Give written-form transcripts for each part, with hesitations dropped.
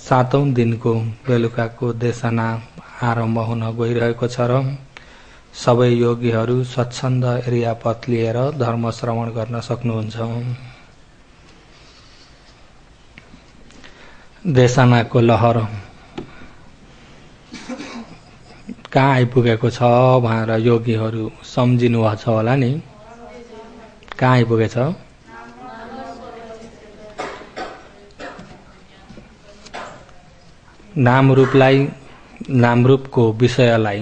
सातौं दिनको बेलुकाको देशना आरम्भ हुन गइरहेको छ र सबै योगीहरू स्वच्छन्द एरियापथ लिएर धर्म श्रवण गर्न सक्नुहुन्छ। देशनाको लहर कहाँ आइपुगेको छ भनेर योगीहरू सम्झिनु भएको छ होला नि। कहाँ आइपुगेछ? नामरूपलाई, नामरूपको विषयलाई,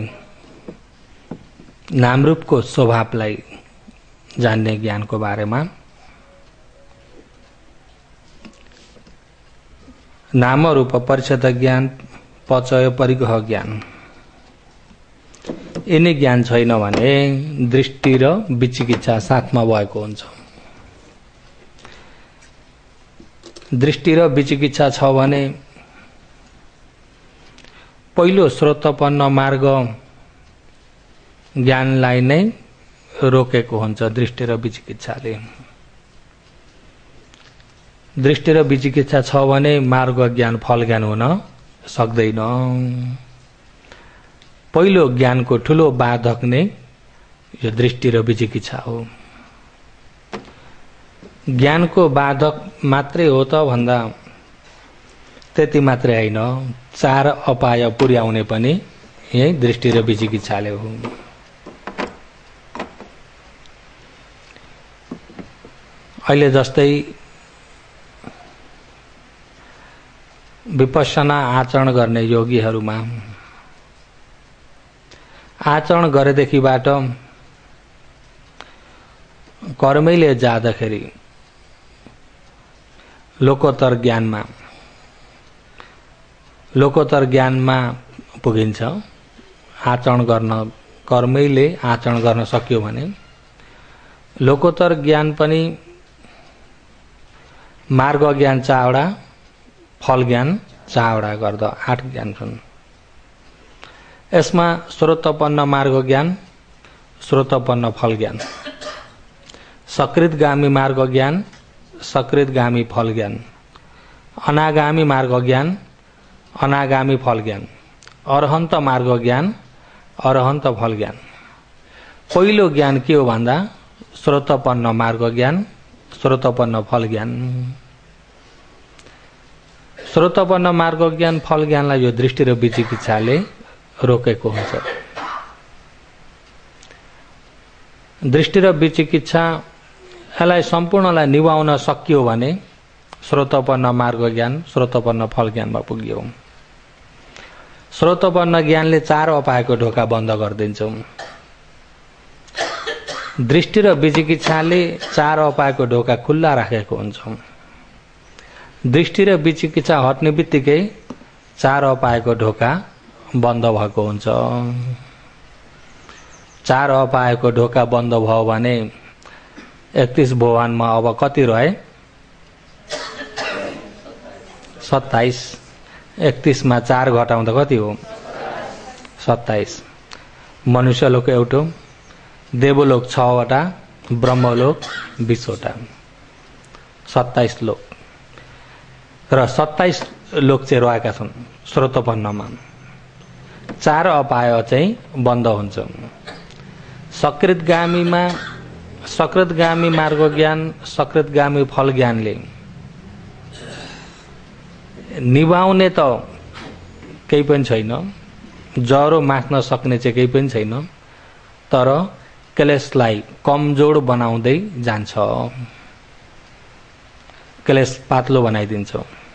नामरूपको स्वभावलाई जान्ने ज्ञानको बारेमा। नाम रूप परिचय ज्ञान, पचय परिग्रह ज्ञान, यिनी ज्ञान छैन भने दृष्टि र विचिकित्सा साथमा भएको हुन्छ। दृष्टि र विचिकित्सा छ भने पहिलो स्रोतपन्न मार्ग ज्ञानलाई नै रोकेको हुन्छ दृष्टि र विचिकित्साले। दृष्टि र विचिकित्सा छ भने मार्ग ज्ञान फल ज्ञान हुन सक्दैन। पहिलो ज्ञानको ठूलो बाधक नै यो दृष्टि र विचिकित्सा हो। ज्ञानको बाधक मात्रै हो त भन्दा त्यति मात्रै हैन, चार अपाय पुर्याउने पनि यही दृष्टि र विचिकित्साले हो। अहिले जस्तै विपश्यना आचरण गर्ने योगीहरूमा आचरण गरेदेखिबाट कर्मैले जाँदाखेरि लोकोत्तर ज्ञानमा पुगिन्छ। आचरण गर्न कर्मैले आचरण गर्न सक्यो भने लोकोत्तर ज्ञान पनि मार्ग ज्ञान 4वटा, फल ज्ञान 4वटा गर्दा 8 ज्ञान छन्। यसमा स्रोतपन्न मार्ग ज्ञान, स्रोतपन्न फल ज्ञान, सकृतगामी मार्ग ज्ञान, सकृतगामी फल ज्ञान, अनागामी मार्ग ज्ञान, अनागामी फल ज्ञान, अरहन्त मार्ग ज्ञान, अरहन्त फल ज्ञान। पहिलो ज्ञान के हो भन्दा स्रोतपन्न मार्ग ज्ञान, स्रोतपन्न फल ज्ञान। स्रोतपन्न मार्ग ज्ञान, फल ज्ञानलाई यो दृष्टि र विचिकित्साले रोकेको हुन्छ। दृष्टि र विचिकित्सा यसलाई सम्पूर्णलाई निभाउन सकियो भने स्रोतपन्न मार्ग ज्ञान, स्रोतपन्न फल ज्ञानमा पुग्यो। स्रोतपन्न ज्ञानले 4 अपायको ढोका बन्द गरिदिन्छ। दृष्टि र विचिकित्साले 4 अपायको ढोका खुल्ला राखेको हुन्छ। दृष्टि र विचिकित्सा हट्ने बित्तिकै 4 अपायको ढोका बन्द भएको हुन्छ। 4 अपायको ढोका बन्द भयो भने 31 भुवनमा अब कति रहे? 27। 31 मा 4 घटाउँदा कति हो? 27। मनुष्यलोक एउटो, देवलोक 6वटा, ब्रह्मलोक 20वटा, 27 लोक। र 27 लोक चाहिँ रहेका छन् स्रोतपन्नमा। 4 अपाय चाहिँ बन्द हुन्छ। सकृतगामीमा सकृतगामी मार्ग ज्ञान, सकृतगामी फल ज्ञानले निभाउने त केही पनि छैन, जरो माख्न सक्ने चाहिँ केही पनि छैन, तर क्लेशलाई कमजोर बनाउँदै जान्छ, क्लेश पातलो बनाइदिन्छ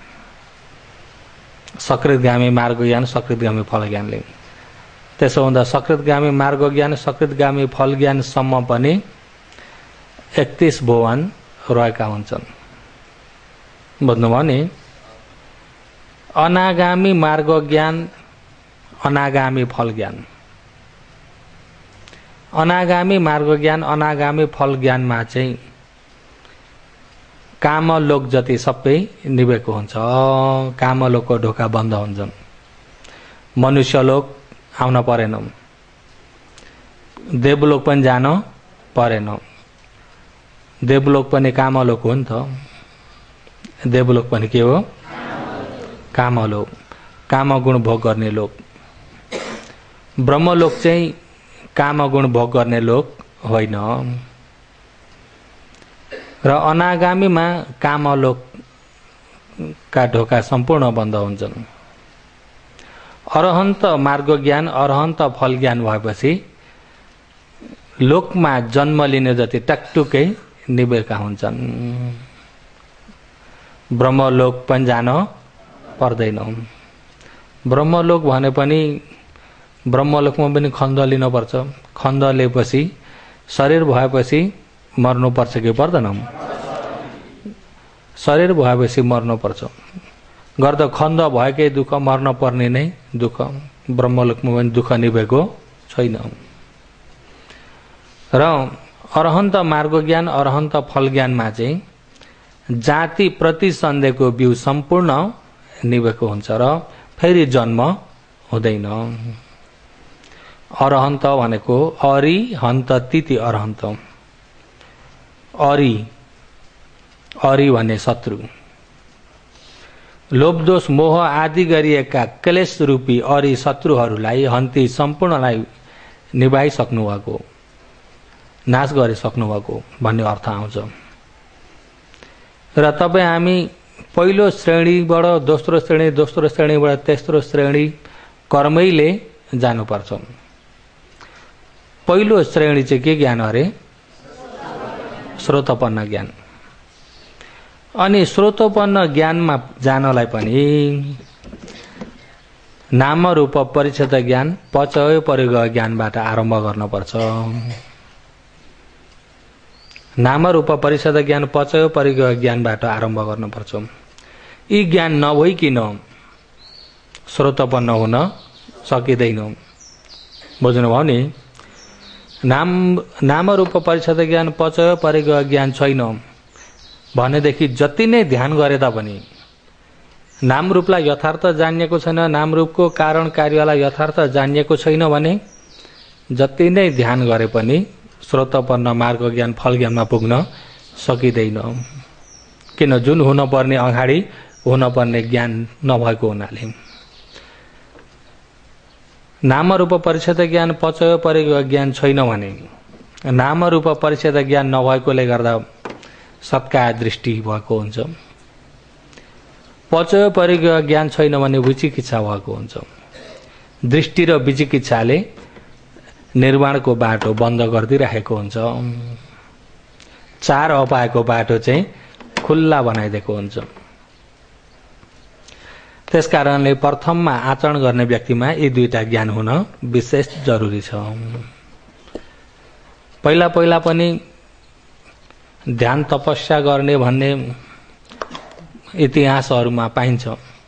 सकृतगामी मार्ग ज्ञान, सकृतगामी फल ज्ञानले। त्यसो हुँदा सकृतगामी मार्ग ज्ञान, सकृतगामी फल ज्ञानसम्म पनि 31 भुवन रहेका हुन्छन्। बुझ्नुभयो नि? अनागामी मार्ग ज्ञान, अनागामी फल ज्ञान। अनागामी मार्ग ज्ञान, अनागामी फल ज्ञानमा चाहिँ कामलोक जति सबै निभेको हुन्छ। कामलोकको ढोका बन्द हुन्छन्। मनुष्यलोक आउन परेन, देवलोक पनि जान परेन। देवलोक पनि कामलोक हो नि त। देवलोक पनि के हो? कामलोक, कामगुण भोग गर्ने लोक। ब्रह्मलोक चाहिँ कामगुण भोग गर्ने लोक होइन। र अनागामीमा कामलोकका ढोका सम्पूर्ण बन्द हुन्छन्। अरहन्त मार्ग ज्ञान, अरहन्त फल ज्ञान भएपछि लोकमा जन्म लिने जति टकटुकै निभेका हुन्छन्। ब्रह्मलोक पनि जान पर्दैन। ब्रह्मलोक भने पनि ब्रह्मलोकमा पनि खण्ड लिनुपर्छ। खण्ड लिएपछि शरीर भएपछि मर्नुपर्छ कि पर्दैन? शरीर भएपछि मर्नुपर्छ। गर्दा खण्ड भएकै दुःख, मर्न पर्ने नै दुःख। ब्रह्मलोकमा पनि दुःख निभेको छैन। र अरहन्त मार्ग ज्ञान, अरहन्त फल ज्ञानमा चाहिँ जाति प्रतिसन्देहको बिउ सम्पूर्ण निभेको हुन्छ र फेरि जन्म हुँदैन। अरहन्त भनेको अरिहन्त तिथि अरहन्त। अरि भन्ने शत्रु। लोभ दोष मोह आदि गरिएका क्लेश रूपी अरि शत्रुहरूलाई हन्ती सम्पूर्णलाई निभाइसक्नु भएको, नाश गरिसक्नु भएको भन्ने अर्थ आउँछ। र तपाईँ हामी पहिलो श्रेणीबाट दोस्रो श्रेणी, दोस्रो श्रेणीबाट तेस्रो श्रेणी कर्मैले जानुपर्छ। पहिलो श्रेणी चाहिँ के ज्ञान अरे? स्रोतपन्न ज्ञान। अनि स्रोतपन्न ज्ञानमा जानलाई पनि नाम रूप परिच्छेद ज्ञान, पचय परिगय ज्ञानबाट आरम्भ गर्नुपर्छ। नाम रूप परिच्छेद ज्ञान, पचय परिगय ज्ञानबाट आरम्भ गर्नुपर्छ। यी ज्ञान नभइकन स्रोतपन्न हुन सकिँदैन। बुझ्नुभयो नि? नाम रूप परिच्छेद ज्ञान, पचय परिगय ज्ञान छैन भनेदेखि जति नै ध्यान गरे तापनि नाम रूपलाई यथार्थ जानिएको छैन, नाम रूपको कारण कार्यलाई यथार्थ जानिएको छैन भने जति नै ध्यान गरे पनि स्रोतपन्न मार्ग ज्ञान फल ज्ञानमा पुग्न सकिँदैन। किन? जुन हुनुपर्ने अगाडि हुनुपर्ने ज्ञान नभएको हुनाले। नाम रूप परिच्छेद ज्ञान, पचय परिगय ज्ञान छैन भने नाम रूप परिच्छेद ज्ञान नभएकोले गर्दा सत्कार दृष्टि भएको हुन्छ। पचय परिगय ज्ञान छैन भने विचिकित्सा भएको हुन्छ। दृष्टि र विचिकित्साले निर्माणको बाटो बन्द गरिदिरहेको हुन्छ। चार अपायको बाटो चाहिँ खुल्ला बनाइदिएको हुन्छ। त्यसकारणले प्रथममा आचरण गर्ने व्यक्तिमा यी दुईटा ज्ञान हुन विशेष जरुरी छ। पहिला पहिला पनि ध्यान तपस्या गर्ने भन्ने इतिहासहरूमा पाइन्छ।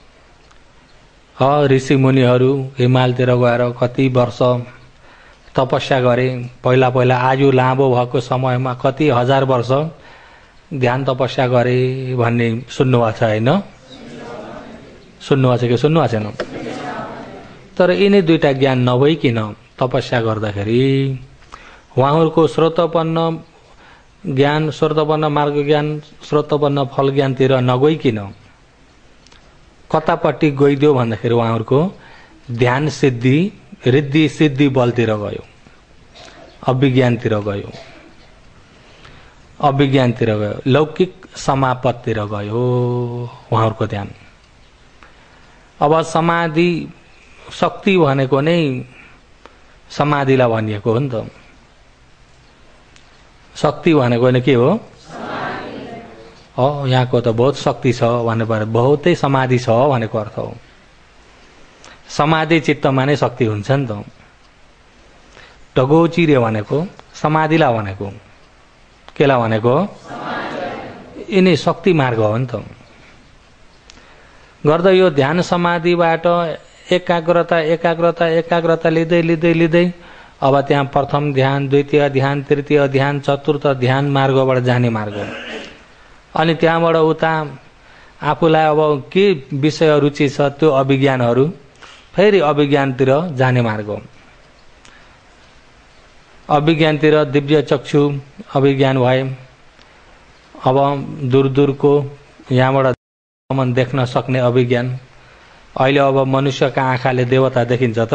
ऋषि मुनिहरू हिमालतिर गएर कति वर्ष तपस्या गरे। पहिला पहिला आयु लामो भएको समयमा कति हजार वर्ष ध्यान तपस्या गरे भन्ने सुन्नुभएको छ होइन? सुन्नुभएको छ कि सुन्नुभएको छैन? तर यिनी दुईटा ज्ञान नभइकन तपस्या गर्दाखेरि उहाँहरूको स्रोतपन्न ज्ञान, स्रोतपन्न मार्ग ज्ञान, स्रोतपन्न फल ज्ञानतिर नगइकन कतापट्टि गइदियो भन्दाखेरि उहाँहरूको ध्यान सिद्धि, रिद्धि सिद्धि बलतिर गयो, अभिज्ञानतिर गयो, अभिज्ञानतिर गयो, लौकिक समापततिर गयो उहाँहरूको ध्यान। अब समाधि शक्ति भनेको नै समाधिलाई भनिएको हो नि त। शक्ति भनेको नै के हो? यहाँको त बहुत शक्ति छ भन्ने बहुतै समाधि छ भनेको अर्थ हो। समाधि चित्तमा नै शक्ति हुन्छ नि त। टगोचिरे भनेको समाधिलाई भनेको, केलाई भनेको? यिनी शक्ति मार्ग हो नि त। गर्दा यो ध्यान समाधिबाट एकाग्रता एकाग्रता एकाग्रता लिँदै लिँदै लिँदै अब त्यहाँ प्रथम ध्यान, द्वितीय ध्यान, तृतीय ध्यान, चतुर्थ ध्यान मार्गबाट जाने मार्ग। अनि त्यहाँबाट उता आफूलाई अब के विषय रुचि छ त्यो अभिज्ञानहरू फेरि अभिज्ञानतिर जाने मार्ग। अभिज्ञानतिर दिव्य चक्षु अभिज्ञान भए अब दूर दूरको यहाँबाट देख्न सक्ने अभिज्ञान, अहिले अब मनुष्यका आँखाले देवता देखिन्छ त?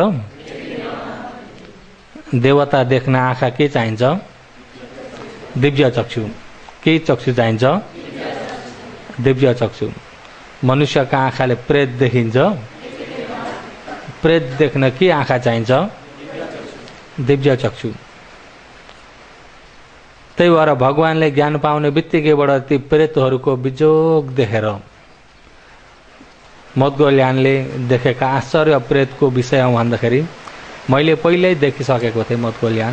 देवता देख्न आँखा के चाहिन्छ? दिव्य चक्षु। के चक्षु चाहिन्छ? दिव्य चक्षु। मनुष्यका आँखाले प्रेत देखिन्छ, प्रेत देख्न के आँखा चाहिन्छ? दिव्य चक्षु। त्यही भएर भगवानले ज्ञान पाउने बित्तिकैबाट ती प्रेतहरूको बिजोग देखेर मदगल्यानले देखेका आश्चर्य प्रेतको विषयमा भन्दाखेरि मैले पहिल्यै देखिसकेको थिएँ। मदगल्यान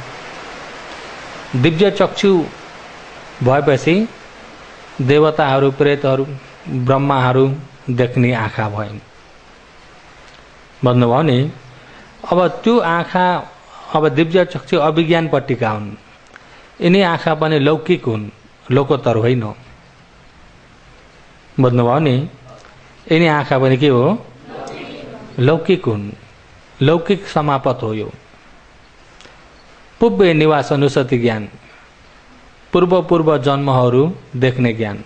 दिव्य चक्षु भएपछि देवताहरू, प्रेतहरू, ब्रह्माहरू देख्ने आँखा भए। भन्नुभयो नि, अब त्यो आँखा, अब दिव्य चक्षु अभिज्ञानपट्टिका हुन्। यिनी आँखा पनि लौकिक हुन्, लोकोत्तर होइन। भन्नुभयो नि, यिनी आँखा पनि के हो? लौकिक हुन्। लौकिक समापत हो यो। पुव्य निवास अनुसति ज्ञान, पूर्व जन्महरू देख्ने ज्ञान।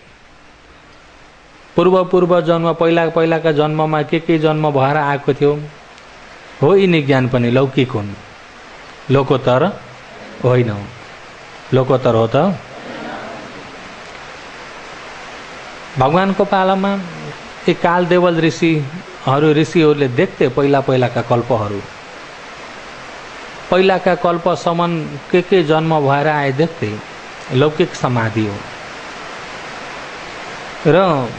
पूर्व जन्म, पहिलाका जन्ममा के जन्म भएर आएको थियो हो, यिनी ज्ञान पनि लौकिक हुन्, लोकोत्तर होइन। लोकोत्तर हो त? भगवानको पालामा यी कालदेवल ऋषिहरूले देख्थे पहिलाका कल्पहरू। पहिलाका कल्पसम्म के जन्म भएर आए देख्थे। लौकिक समाधि हो। र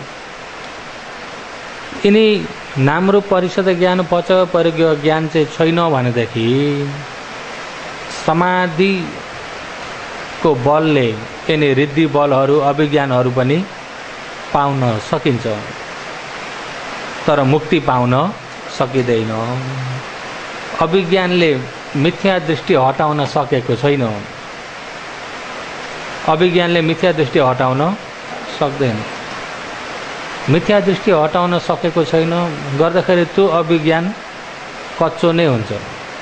यिनी नामरूप परिषद ज्ञान, पच परिज्ञ ज्ञान चाहिँ छैन भनेदेखि समाधिको बलले यिनी रिद्धि बलहरू, अभिज्ञानहरू पनि पाउन सकिन्छ, तर मुक्ति पाउन सकिँदैन। अभिज्ञानले मिथ्या दृष्टि हटाउन सकेको छैन। अभिज्ञानले मिथ्या दृष्टि हटाउन सक्दैन। मिथ्या दृष्टि हटाउन सकेको छैन गर्दाखेरि त्यो अभिज्ञान कच्चो नै हुन्छ,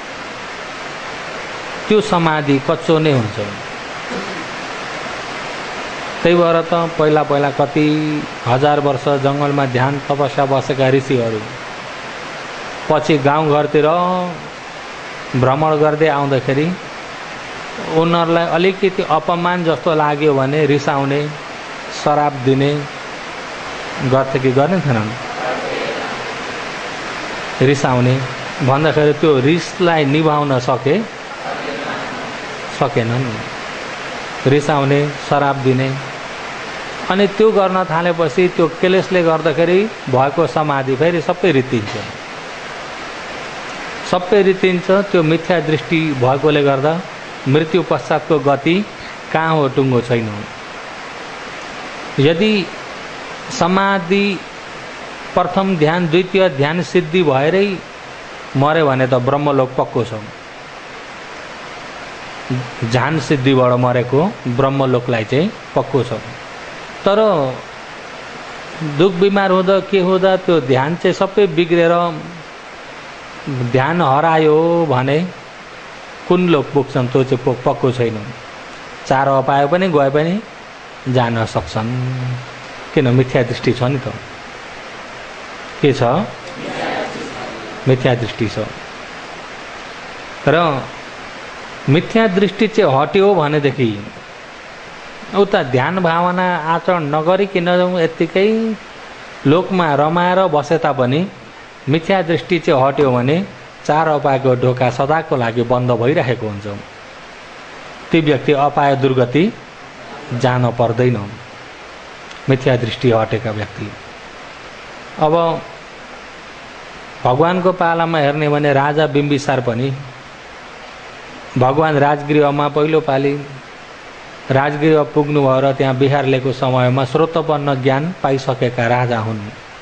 त्यो समाधि कच्चो नै हुन्छ। त्यही भएर त पहिला कति हजार वर्ष जङ्गलमा ध्यान तपस्या बसेका ऋषिहरू पछि गाउँघरतिर भ्रमण गर्दै आउँदाखेरि उनीहरूलाई अलिकति अपमान जस्तो लाग्यो भने रिसाउने, शराब दिने गर्थे कि गर्ने थिएनन्? रिसाउने भन्दाखेरि त्यो रिसलाई निभाउन सकेनन्। रिसाउने, शराब दिने, अनि त्यो गर्न थालेपछि त्यो क्लेशले गर्दाखेरि भएको समाधि फेरि सबै रित्तिन्छ। सबै रित्तिन्छ। त्यो मिथ्या दृष्टि भएकोले गर्दा मृत्यु पश्चातको गति कहाँ हो टुङ्गो छैन। यदि समाधि प्रथम ध्यान, द्वितीय ध्यान सिद्धि भएरै मर्यो भने त ब्रह्मलोक पक्को छ। ध्यान सिद्धिबाट मरेको ब्रह्मलोकलाई चाहिँ पक्को छ। तर दुख बिमार हुँदा के हुँदा त्यो ध्यान चाहिँ सबै बिग्रेर ध्यान हरायो भने कुन लोक पुग्छन् त्यो चाहिँ पक्को छैन। चार अपायो पनि गए पनि जान सक्छन्, किन? मिथ्या दृष्टि छ नि त। के छ? मिथ्या दृष्टि छ। र मिथ्या दृष्टि चाहिँ हट्यो भनेदेखि उता ध्यान भावना आचरण नगरिकन यत्तिकै लोकमा रमाएर बसे तापनि मिथ्या दृष्टि चाहिँ हट्यो भने चार अपायको ढोका सदाको लागि बन्द भइरहेको हुन्छ। ती व्यक्ति अपाय दुर्गति जान पर्दैन, मिथ्या दृष्टि हटेका व्यक्ति। अब भगवानको पालामा हेर्ने भने राजा बिम्बिसार पनि भगवान राजगृहमा पहिलो पाली राजगृह पुग्नु भएर त्यहाँ बिहार लिएको समयमा श्रोतपन्न ज्ञान पाइसकेका राजा हुन्।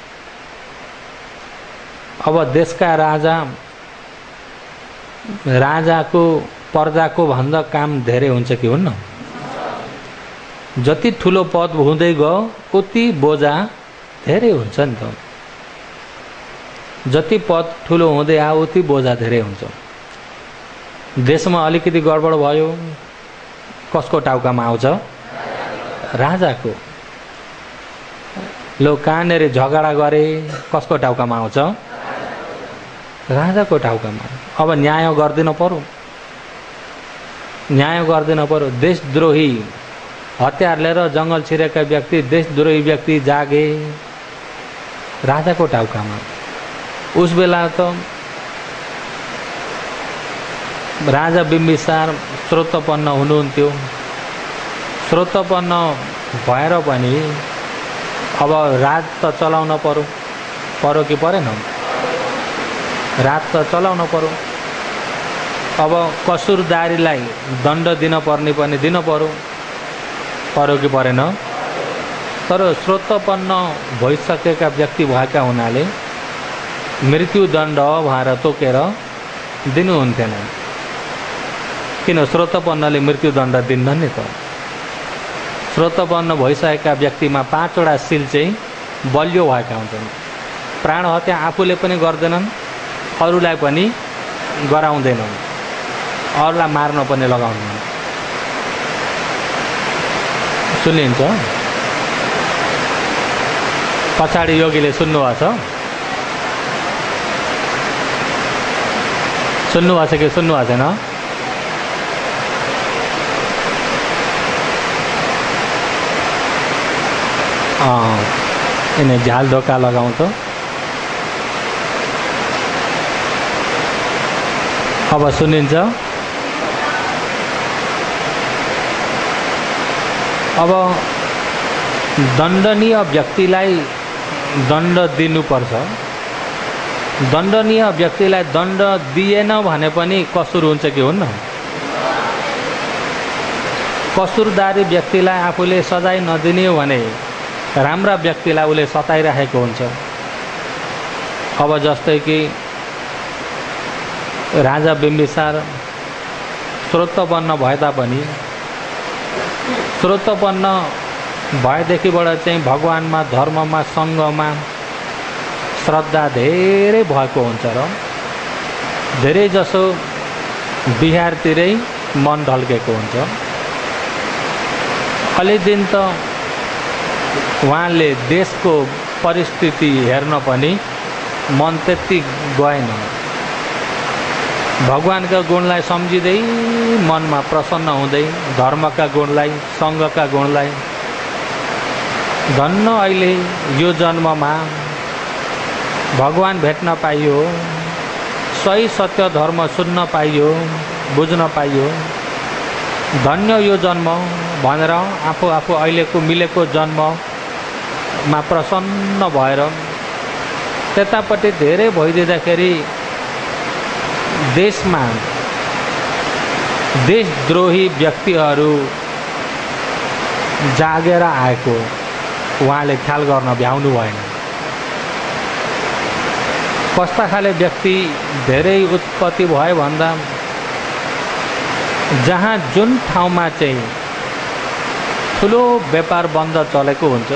अब देशका राजाको प्रजाको भन्दा काम धेरै हुन्छ कि हुन्न? जति ठुलो पद हुँदै गयो उति बोझा धेरै हुन्छ नि त। जति पद ठुलो हुँदै आयो उति बोझा धेरै हुन्छ। देशमा अलिकति गडबड भयो, कसको टाउकामा आउँछ? राजाको। लो कहाँनिर झगडा गरे कसको टाउकामा आउँछ? राजाको टाउकामा। अब न्याय गर्दिन पर्यो, न्याय गर्दिन पर्यो। देशद्रोही हतियार लिएर जङ्गल छिरेका व्यक्ति, देशद्रोही व्यक्ति जागे राजाको टाउकामा। उस बेला त राजा बिम्बिसार श्रोतपन्न हुनुहुन्थ्यो। श्रोतपन्न भएर पनि अब राज त चलाउन पर्यो कि परेन? राज त चलाउन पर्यो। अब कसुरदारीलाई दण्ड दिन पर्ने पनि दिन पर्यो कि परेन? तर श्रोतपन्न भइसकेका व्यक्ति भएका हुनाले मृत्युदण्ड भनेर तोकेर दिनुहुन्थेन। किन? श्रोतपन्नले मृत्युदण्ड दिन्न नि त। श्रोतपन्न भइसकेका व्यक्तिमा 5 वटा सिल चाहिँ बलियो भएका हुन्छन्। प्राण हत्या आफूले पनि गर्दैनन्, अरूलाई पनि गराउँदैनन्, अरूलाई मार्न पनि लगाउँदैनन्। सुनिन्छ? पछाडि योगीले सुन्नुभएको छ? सुन्नुभएको छ कि सुन्नुभएको छैन? यिनी झ्याल ढोका लगाउँछ। अब सुनिन्छ? अब दण्डनीय व्यक्तिलाई दण्ड दिनुपर्छ। दण्डनीय व्यक्तिलाई दण्ड दिएन भने पनि कसुर हुन्छ कि हुन्न? कसुरदारी व्यक्तिलाई आफूले सजाय नदिने भने राम्रा व्यक्तिलाई उसले सताइराखेको हुन्छ। अब जस्तै कि राजा बिम्बिसार श्रोतपन्न भए तापनि श्रोतपन्न भएदेखिबाट चाहिँ भगवानमा, धर्ममा, सङ्घमा श्रद्धा धेरै भएको हुन्छ र धेरै जसो बिहारतिरै मन ढल्केको हुन्छ। अलि दिन त उहाँले देशको परिस्थिति हेर्न पनि मन त्यति गएन। भगवानका गुणलाई सम्झिँदै मनमा प्रसन्न हुँदै धर्मका गुणलाई, सङ्घका गुणलाई, धन्न अहिले यो जन्ममा भगवान भेट्न पाइयो, सही सत्य धर्म सुन्न पाइयो, बुझ्न पाइयो, धन्य यो जन्म भनेर आफू अहिलेको मिलेको जन्ममा प्रसन्न भएर त्यतापट्टि धेरै भइदिँदाखेरि देशमा देशद्रोही व्यक्तिहरू जागेर आएको उहाँले ख्याल गर्न भ्याउनु भएन। कस्ता खाले व्यक्ति धेरै उत्पत्ति भयो भन्दा जहाँ जुन ठाउँमा चाहिँ ठुलो व्यापार बन्द चलेको हुन्छ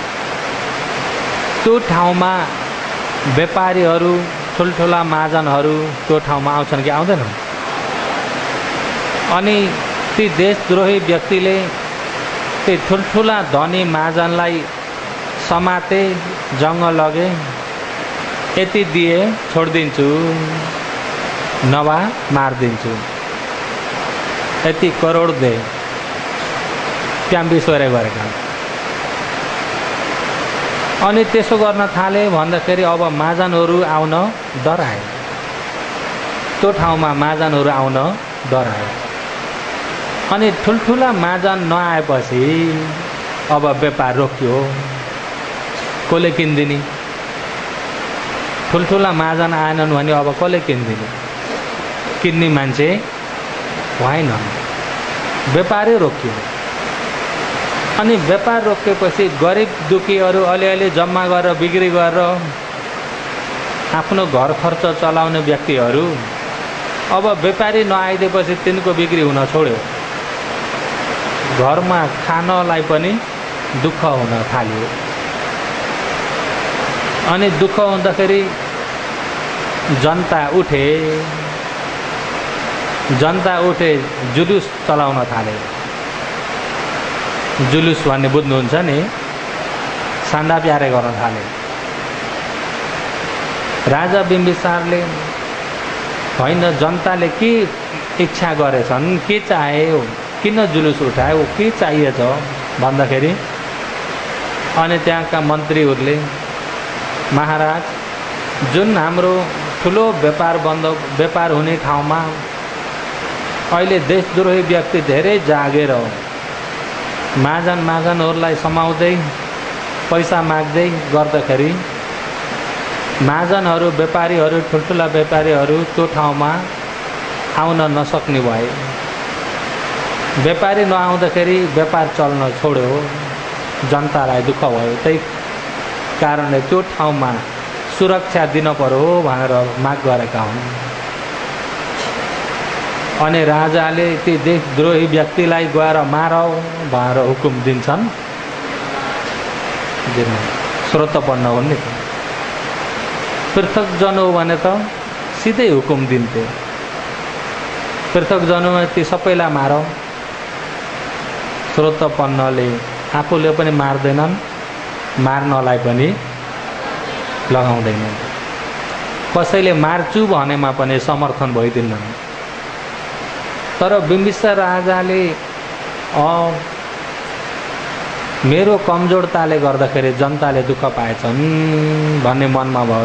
त्यो ठाउँमा व्यापारीहरू, ठुल्ठुला महाजनहरू त्यो ठाउँमा आउँछन् कि आउँदैनन्? अनि ती देशद्रोही व्यक्तिले ती ठुल्ठुला धनी महाजनलाई समाते, जङ्गल लगे, यति दिए छोडिदिन्छु, नभा मारिदिन्छु, यति करोड दे, त्यहाँ बिस्वरे गरेका। अनि त्यसो गर्न थाले भन्दाखेरि अब महाजनहरू आउन डराए, त्यो ठाउँमा महाजनहरू आउन डराए। अनि ठुल्ठुला महाजन नआएपछि अब व्यापार रोकियो। कसले किन्दिने? ठुल्ठुला महाजन आएनन् भने अब कसले किन्दिने? किन्ने मान्छे भएनन्, व्यापारै रोकियो। अनि व्यापार रोकेपछि गरिब दुखीहरू अलिअलि जम्मा गरेर बिक्री गरेर आफ्नो घर खर्च चलाउने व्यक्तिहरू अब व्यापारी नआइदिएपछि तिनको बिक्री हुन छोड्यो। घरमा खानलाई पनि दुःख हुन थाल्यो। अनि दुःख हुँदाखेरि जनता उठे, जुलुस चलाउन थाले। जुलुस भन्ने बुझ्नुहुन्छ नि? सान्दा प्यारे गर्न थाले। राजा बिम्बिसारले होइन जनताले के इच्छा गरेछन्, के चाह्यो, किन जुलुस उठायो, के चाहिएछ भन्दाखेरि अनि त्यहाँका मन्त्रीहरूले महाराज जुन हाम्रो ठुलो व्यापार हुने ठाउँमा अहिले देशद्रोही व्यक्ति धेरै जागेर महाजनहरूलाई समाउँदै पैसा माग्दै गर्दाखेरि महाजनहरू व्यापारीहरू ठुल्ठुला व्यापारीहरू त्यो ठाउँमा आउन नसक्ने भए। व्यापारी नआउँदाखेरि व्यापार चल्न छोड्यो, जनतालाई दुःख भयो। त्यही कारणले त्यो ठाउँमा सुरक्षा दिन पर्यो भनेर माग गरेका हुन्। अनि राजाले ती देशद्रोही व्यक्तिलाई गएर मार भनेर हुकुम दिन्छन्। श्रोतपन्न हो नि, पृथक जन हो भने त सिधै हुकुम दिन्थे। पृथक जनुमा ती सबैलाई मार। श्रोतपन्नले आफूले पनि मार्दैनन्, मार्नलाई पनि लगाउँदैनन्। कसैले मार्छु भनेमा पनि समर्थन भइदिन्नन्। तर बिम्बिसार राजाले मेरो कमजोरताले गर्दाखेरि जनताले दुःख पाएछन् भन्ने मनमा भएर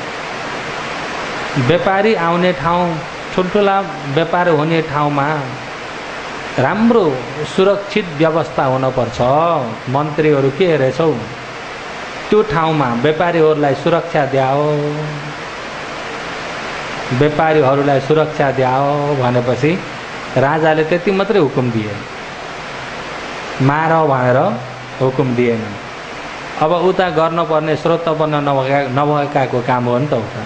व्यापारी आउने ठाउँ, ठुल्ठुला व्यापार हुने ठाउँमा राम्रो सुरक्षित व्यवस्था हुनुपर्छ। मन्त्रीहरू के हेरेछौ, त्यो ठाउँमा व्यापारीहरूलाई सुरक्षा द्याओ, व्यापारीहरूलाई सुरक्षा द्याओ भनेपछि राजाले त्यति मात्रै हुकुम दिए, मार भनेर हुकुम दिएन। अब उता गर्नुपर्ने श्रोतपन्न नभएकाको काम हो नि त उता।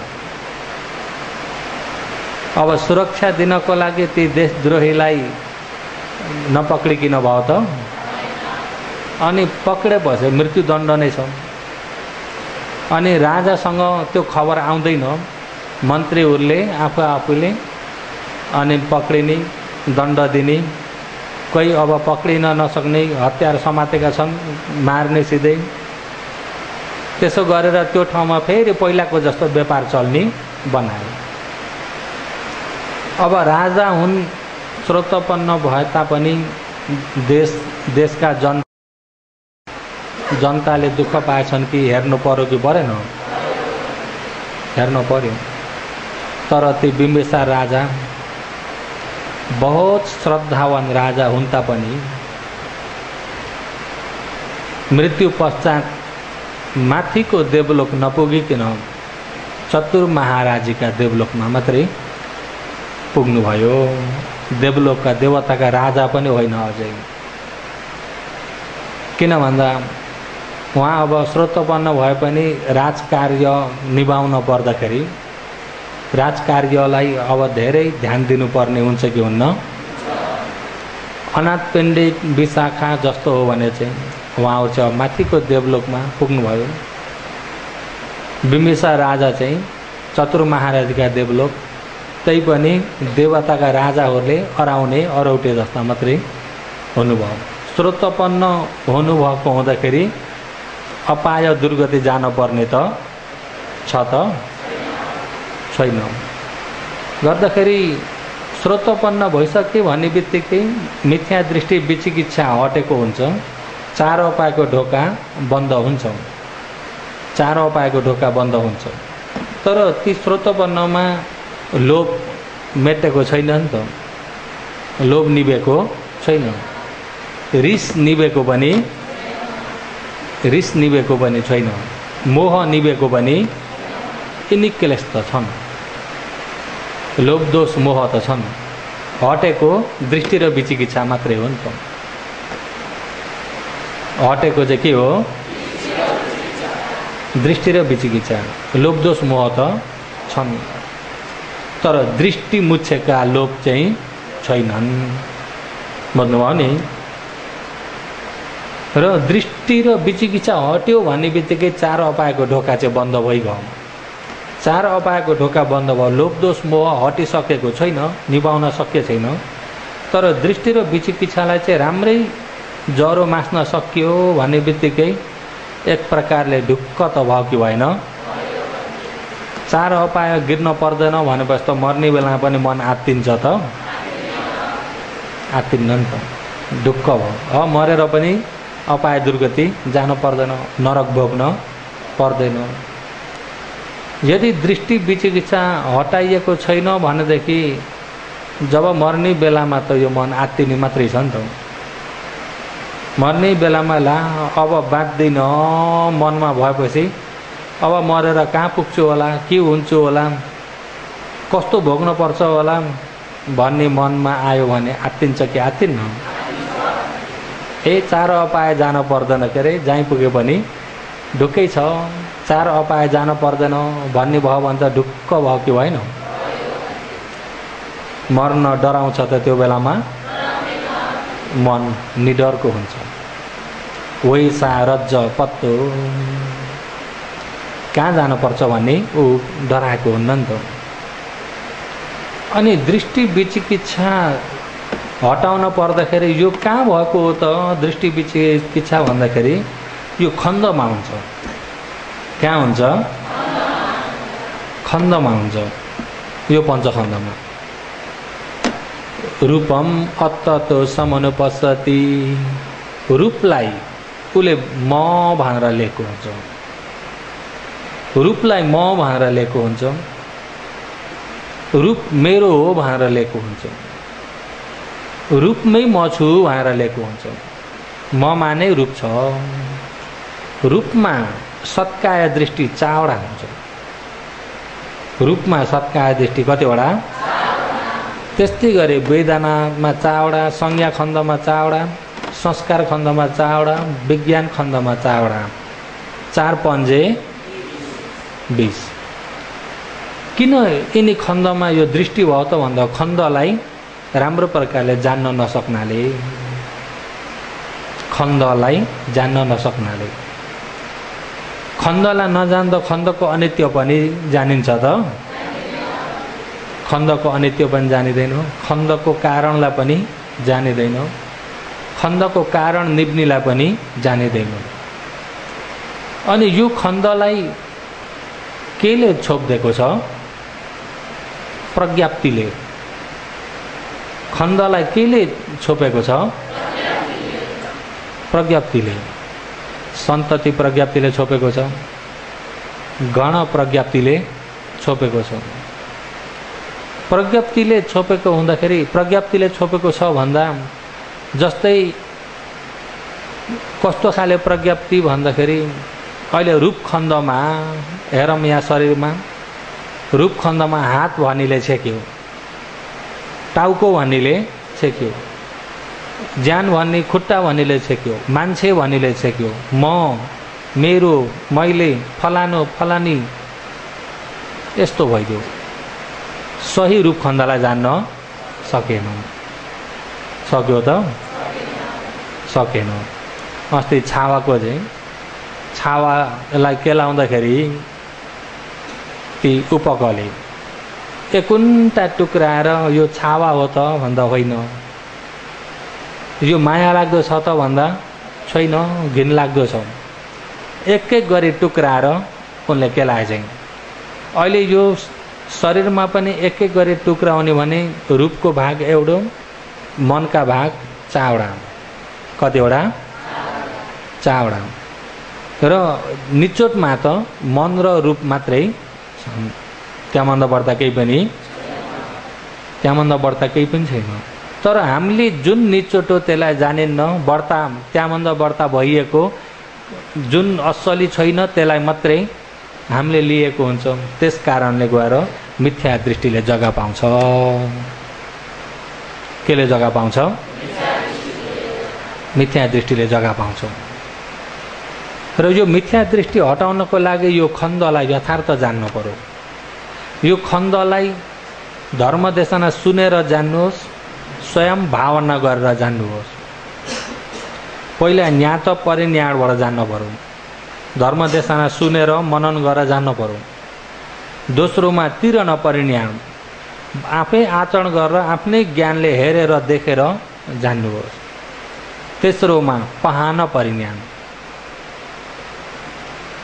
अब सुरक्षा दिनको लागि ती देशद्रोहीलाई नपक्रिकिन भयो त, अनि पक्रेपछि मृत्युदण्ड नै छ। अनि राजासँग त्यो खबर आउँदैन, मन्त्रीहरूले आफूले अनि पक्रिने, दण्ड दिने, कोही अब पक्रिन नसक्ने हतियार समातेका छन्, मार्ने सिधै। त्यसो गरेर त्यो ठाउँमा फेरि पहिलाको जस्तो व्यापार चल्ने बनाए। अब राजा हुन्, श्रोतपन्न भए तापनि देशका जनताले दुःख पाएछन् कि हेर्नु पर्यो कि परेन? हेर्नु पर्यो। तर ती बिम्बिसार राजा बहुत श्रद्धावान राजा हुन् तापनि मृत्यु पश्चात माथिको देवलोक नपुगिकन चतुर महाराजीका देवलोकमा मात्रै पुग्नुभयो। देवलोकका देवताका राजा पनि होइन अझै। किन भन्दा उहाँ अब श्रोतपन्न भए पनि राजकार्य निभाउन पर्दाखेरि राजकार्यलाई अब धेरै ध्यान दिनुपर्ने हुन्छ कि हुन्न? अनाथपिण्डी विशाखा जस्तो हो भने चाहिँ उहाँहरू चाहिँ माथिको देवलोकमा पुग्नुभयो। बिम्बिसार राजा चाहिँ चतुर महाराजका देवलोक, त्यही पनि देवताका राजाहरूले अराउने अरौटे जस्ता मात्रै हुनुभयो। श्रोतपन्न हुनुभएको हुँदाखेरि अपाय दुर्गति जानुपर्ने त छ त छैन। गर्दाखेरि श्रोतपन्न भइसके भन्ने बित्तिकै मिथ्या दृष्टि विचिकित्सा हटेको हुन्छ। चार उपायको ढोका बन्द हुन्छ, चार उपायको ढोका बन्द हुन्छ। तर ती श्रोतपन्नमा लोभ मेटेको छैन नि त, लोभ निभेको छैन, रिस निभेको पनि छैन, मोह निभेको पनि यिनी क्लेश त छन्, लोभ दोष मोह त छन्, हटेको दृष्टि र विचिकित्सा मात्रै हो नि त। हटेको चाहिँ के हो? दृष्टि र विचिकित्सा। लोभ दोष मोह त छन्, तर दृष्टि मुछेका लोभ चाहिँ छैनन्। भन्नुभयो नि। र दृष्टि र विचिकित्सा हट्यो भन्ने बित्तिकै चार अपायको ढोका चाहिँ बन्द भइगयो। चार अपायको ढोका बन्द भयो। लोभ दोष मोह हटिसकेको छैन, निभाउन सकिएको छैन। तर दृष्टि र विचिकित्सालाई चाहिँ राम्रै जरो मास्न सकियो भन्ने बित्तिकै एक प्रकारले ढुक्क त भयो कि भएन? चार अपाय गिर्न पर्दैन भनेपछि त मर्ने बेलामा पनि मन आत्तिन्छ त? आत्तिन्न नि त, ढुक्क भयो। मरेर पनि अपाय दुर्गति जान पर्दैन, नरक भोग्न पर्दैन। यदि दृष्टि विचिकित्सा हटाइएको छैन भनेदेखि जब मर्ने बेलामा त यो मन आत्तिने मात्रै छ नि त। मर्ने बेलामा ला अब बाँच्दिन मनमा भएपछि अब मरेर कहाँ पुग्छु होला, के हुन्छु होला, कस्तो भोग्न पर्छ होला भन्ने मनमा आयो भने आत्तिन्छ कि आत्तिन्न? चार अपाय जान पर्दैन के अरे, जहीँ पुगे पनि ढुक्कै छ, चार अपाय जान पर्दैन भन्ने भयो भने त ढुक्क भयो कि भएन? मर्न डराउँछ त त्यो बेलामा मन निडरको हुन्छ। वैसा रज्ज पत्तो कहाँ जानुपर्छ भन्ने ऊ डराएको हुन्न नि त। अनि दृष्टि विचिकित्सा हटाउन पर्दाखेरि यो कहाँ भएको हो त? दृष्टि विचिकित्सा भन्दाखेरि यो खण्डमा हुन्छ। कहाँ हुन्छ? खण्डमा हुन्छ। यो पञ्चखण्डमा रूपम अत्ततो समनुपस्सति, रूपलाई उसले म भनेर लिएको हुन्छ, रूपलाई म भनेर लिएको हुन्छ, रूप मेरो हो भनेर लिएको हुन्छ, रूपमै म छु भनेर लिएको हुन्छ। म माने रूप छ। रूपमा सत्काय दृष्टि चावडा हुन्छ। रूपमा सत्काय दृष्टि कतिवटा? त्यस्तै गरी वेदनामा चावडा, संज्ञा खण्डमा चावडा, संस्कार खण्डमा चावडा, विज्ञान खण्डमा चावडा, 4 पञ्जे 20। किन यिनी खण्डमा यो दृष्टि भयो त भन्दा खण्डलाई राम्रो प्रकारले जान्न नसक्नाले, खण्डलाई जान्न नसक्नाले। खण्डलाई नजान्दा खण्डको अनित्य पनि जानिन्छ त? खण्डको अनित्य पनि जानिँदैन, खण्डको कारणलाई पनि जानिँदैन, खण्डको कारण निब्नीलाई पनि जानिँदैन। अनि यो खण्डलाई केले छोप्दिएको छ? प्रज्ञाप्तिले। खण्डलाई केले छोपेको छ? प्रज्ञाप्तिले। सन्तति प्रज्ञाप्तिले छोपेको छ, गण प्रज्ञाप्तिले छोपेको छ। प्रज्ञाप्तिले छोपेको हुँदाखेरि, प्रज्ञाप्तिले छोपेको छ भन्दा जस्तै कस्तो खाले प्रज्ञाप्ति भन्दाखेरि अहिले रूप खण्डमा हेरौँ, यहाँ शरीरमा रूप खण्डमा हात भनीले छेक्यो, टाउको भनीले छेक्यो, ज्यान भन्ने खुट्टा भनीले छेक्यो, मान्छे भनीले छेक्यो, म, मेरो, मैले, फलानो फलानी, यस्तो भइदियो। सही रूप खण्डलाई जान्न सकेन। सक्यो त? सकेन। अस्ति छावाको चाहिँ छावालाई केलाउँदाखेरि ती उपकले एकुन्टा टुक्राएर यो छावा हो त भन्दा होइन, यो माया लाग्दो छ त भन्दा छैन, घिन लाग्दो छ। एक एक गरी टुक्राएर उनले केलाए चाहिँ। अहिले यो शरीरमा पनि एक एक गरी टुक्राउने भने रूपको भाग एउटो, मनका भाग चावडा। कतिवटा? चावडा। र निचोटमा त मन र रूप मात्रै छन्, त्यहाँभन्दा बढ्ता केही पनि, त्यहाँभन्दा बढ्ता केही पनि छैन। तर हामीले जुन निचोटो त्यसलाई जानिन्न, बढ्ता त्यहाँभन्दा बढ्ता भइएको जुन असली छैन त्यसलाई मात्रै हामीले लिएको हुन्छ। त्यस कारणले गएर मिथ्या दृष्टिले जग्गा पाउँछ। केले जग्गा पाउँछ? मिथ्या दृष्टिले जग्गा पाउँछ। र यो मिथ्या दृष्टि हटाउनको लागि यो खण्डलाई यथार्थ जान्नु पर्यो। यो खण्डलाई धर्मदेशना सुनेर जान्नुहोस्, स्वयं भावना गरेर जान्नुहोस्। पहिला न्यात परिन्याडबाट जान्न पर्यो, धर्मदेशना सुनेर मनन गरेर जान्न पर्यो। दोस्रोमा तिर नपरिन्याड, आफै आचरण गरेर आफ्नै ज्ञानले हेरेर देखेर जान्नुहोस्। तेस्रोमा पहान परिन्याड,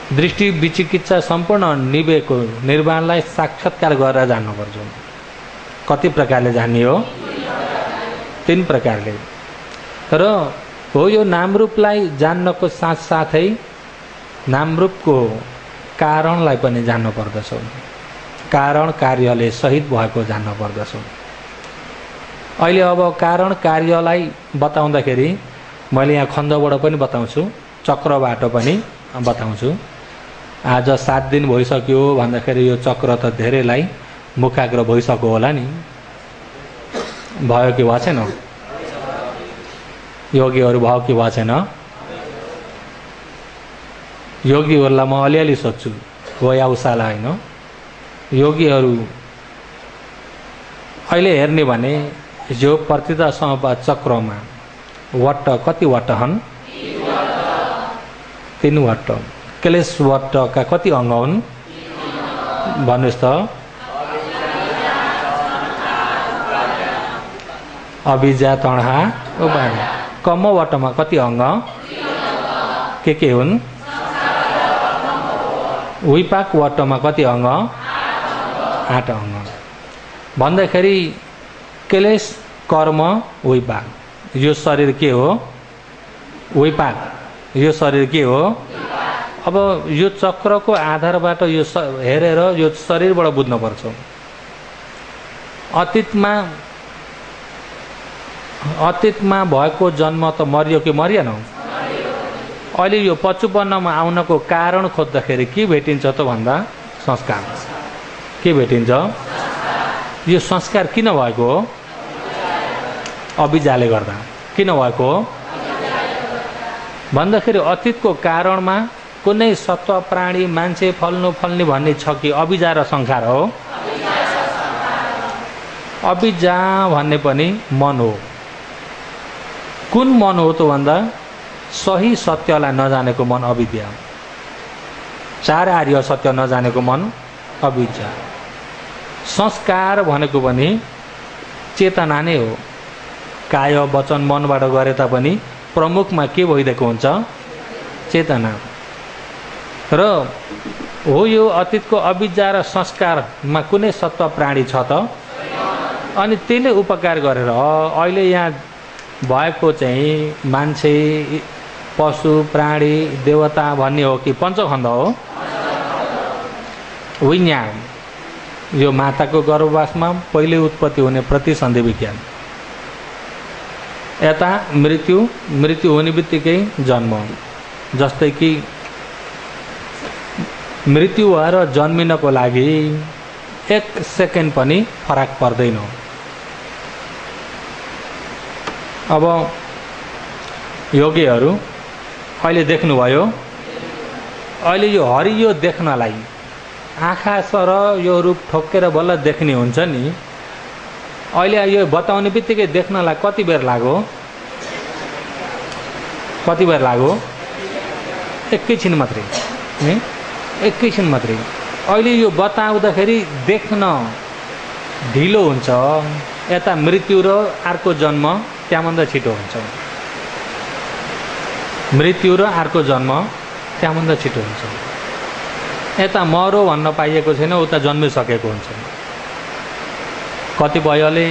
दृष्टि विचिकित्सा सम्पूर्ण निवेको निर्वाणलाई साक्षात्कार गरेर जान्नुपर्छ। कति प्रकारले जान्ने हो? 3 प्रकारले। र हो यो नामरूपलाई जान्नको साथसाथै नामरूपको कारणलाई पनि जान्नु पर्दछ। कारण कार्यले सहित भएको जान्नु पर्दछ। अहिले अब कारण कार्यलाई बताउँदाखेरि मैले यहाँ खण्डबाट पनि बताउँछु, चक्रबाट पनि बताउँछु। आज 7 दिन भइसक्यो भन्दाखेरि यो चक्र त धेरैलाई मुखाग्र भइसक्यो होला नि, भयो कि भएको छैन? योगीहरू भयो कि भएको छैन? योगीहरूलाई म अलिअलि सोध्छु, हो या उसाला होइन। योगीहरू अहिले हेर्ने भने यो प्रतिता समपात चक्रमा वट्ट कति वट्ट हन्? 3 वट्ट। क्लेश वट्टका कति अङ्ग हुन् भन्नुहोस् त? अभिजा तणहा उपाधि। कम वट्टमा कति अङ्ग? के हुन्? विपाक वट्टमा कति अङ्ग? 8 अङ्ग। भन्दाखेरि क्लेश कर्म विपाक, यो शरीर के हो? विपाक। यो शरीर के हो? अब यो चक्रको आधारबाट यो हेरेर यो शरीरबाट बुझ्नुपर्छ। अतीतमा भएको जन्म त मरियो कि मरिएन? अहिले यो 55मा आउनको कारण खोज्दाखेरि के भेटिन्छ त भन्दा संस्कार। के भेटिन्छ? यो संस्कार किन भएको हो? अभिजाले गर्दा। किन भएको हो भन्दाखेरि अतीतको कारणमा कुनै सत्व प्राणी मान्छे फल्नु फल्ने भन्ने छ कि अभिजा र संस्कार हो? अभिजा भन्ने पनि मन हो। कुन मन हो त भन्दा सही सत्यलाई नजानेको मन अविद्या। 4 आर्य सत्य नजानेको मन अविद्या। संस्कार भनेको पनि चेतना नै हो। काय वचन मनबाट गरे तापनि प्रमुखमा के भइदिएको हुन्छ? चेतना। र हो यो अतीतको अविद्या र संस्कारमा कुनै सत्व प्राणी छ त? अनि त्यसले उपकार गरेर अहिले यहाँ भएको चाहिँ मान्छे पशु प्राणी देवता भन्ने हो कि पञ्चखण्ड हो? विज्ञान, यो माताको गर्भवासमा पहिले उत्पत्ति हुने प्रतिसन्धि विज्ञान। यता मृत्यु हुने बित्तिकै जन्म। जस्तै कि मृत्यु भएर जन्मिनको लागि 1 सेकेन्ड पनि फरक पर्दैन। अब योगीहरू अहिले देख्नुभयो, अहिले यो हरियो देख्नलाई आँखा सर यो रूप ठोक्केर बल्ल देख्ने हुन्छ नि। अहिले यो बताउने बित्तिकै देख्नलाई कति बेर लाग्यो? कति बेर लाग्यो? एकैछिन मात्रै। एकैछिन मात्रै। अहिले यो बताउँदाखेरि देख्न ढिलो हुन्छ। यता मृत्यु र अर्को जन्म त्यहाँभन्दा छिटो हुन्छ। मृत्यु र अर्को जन्म त्यहाँभन्दा छिटो हुन्छ। यता मरो भन्न पाइएको छैन, उता जन्मिसकेको हुन्छ। कतिपयले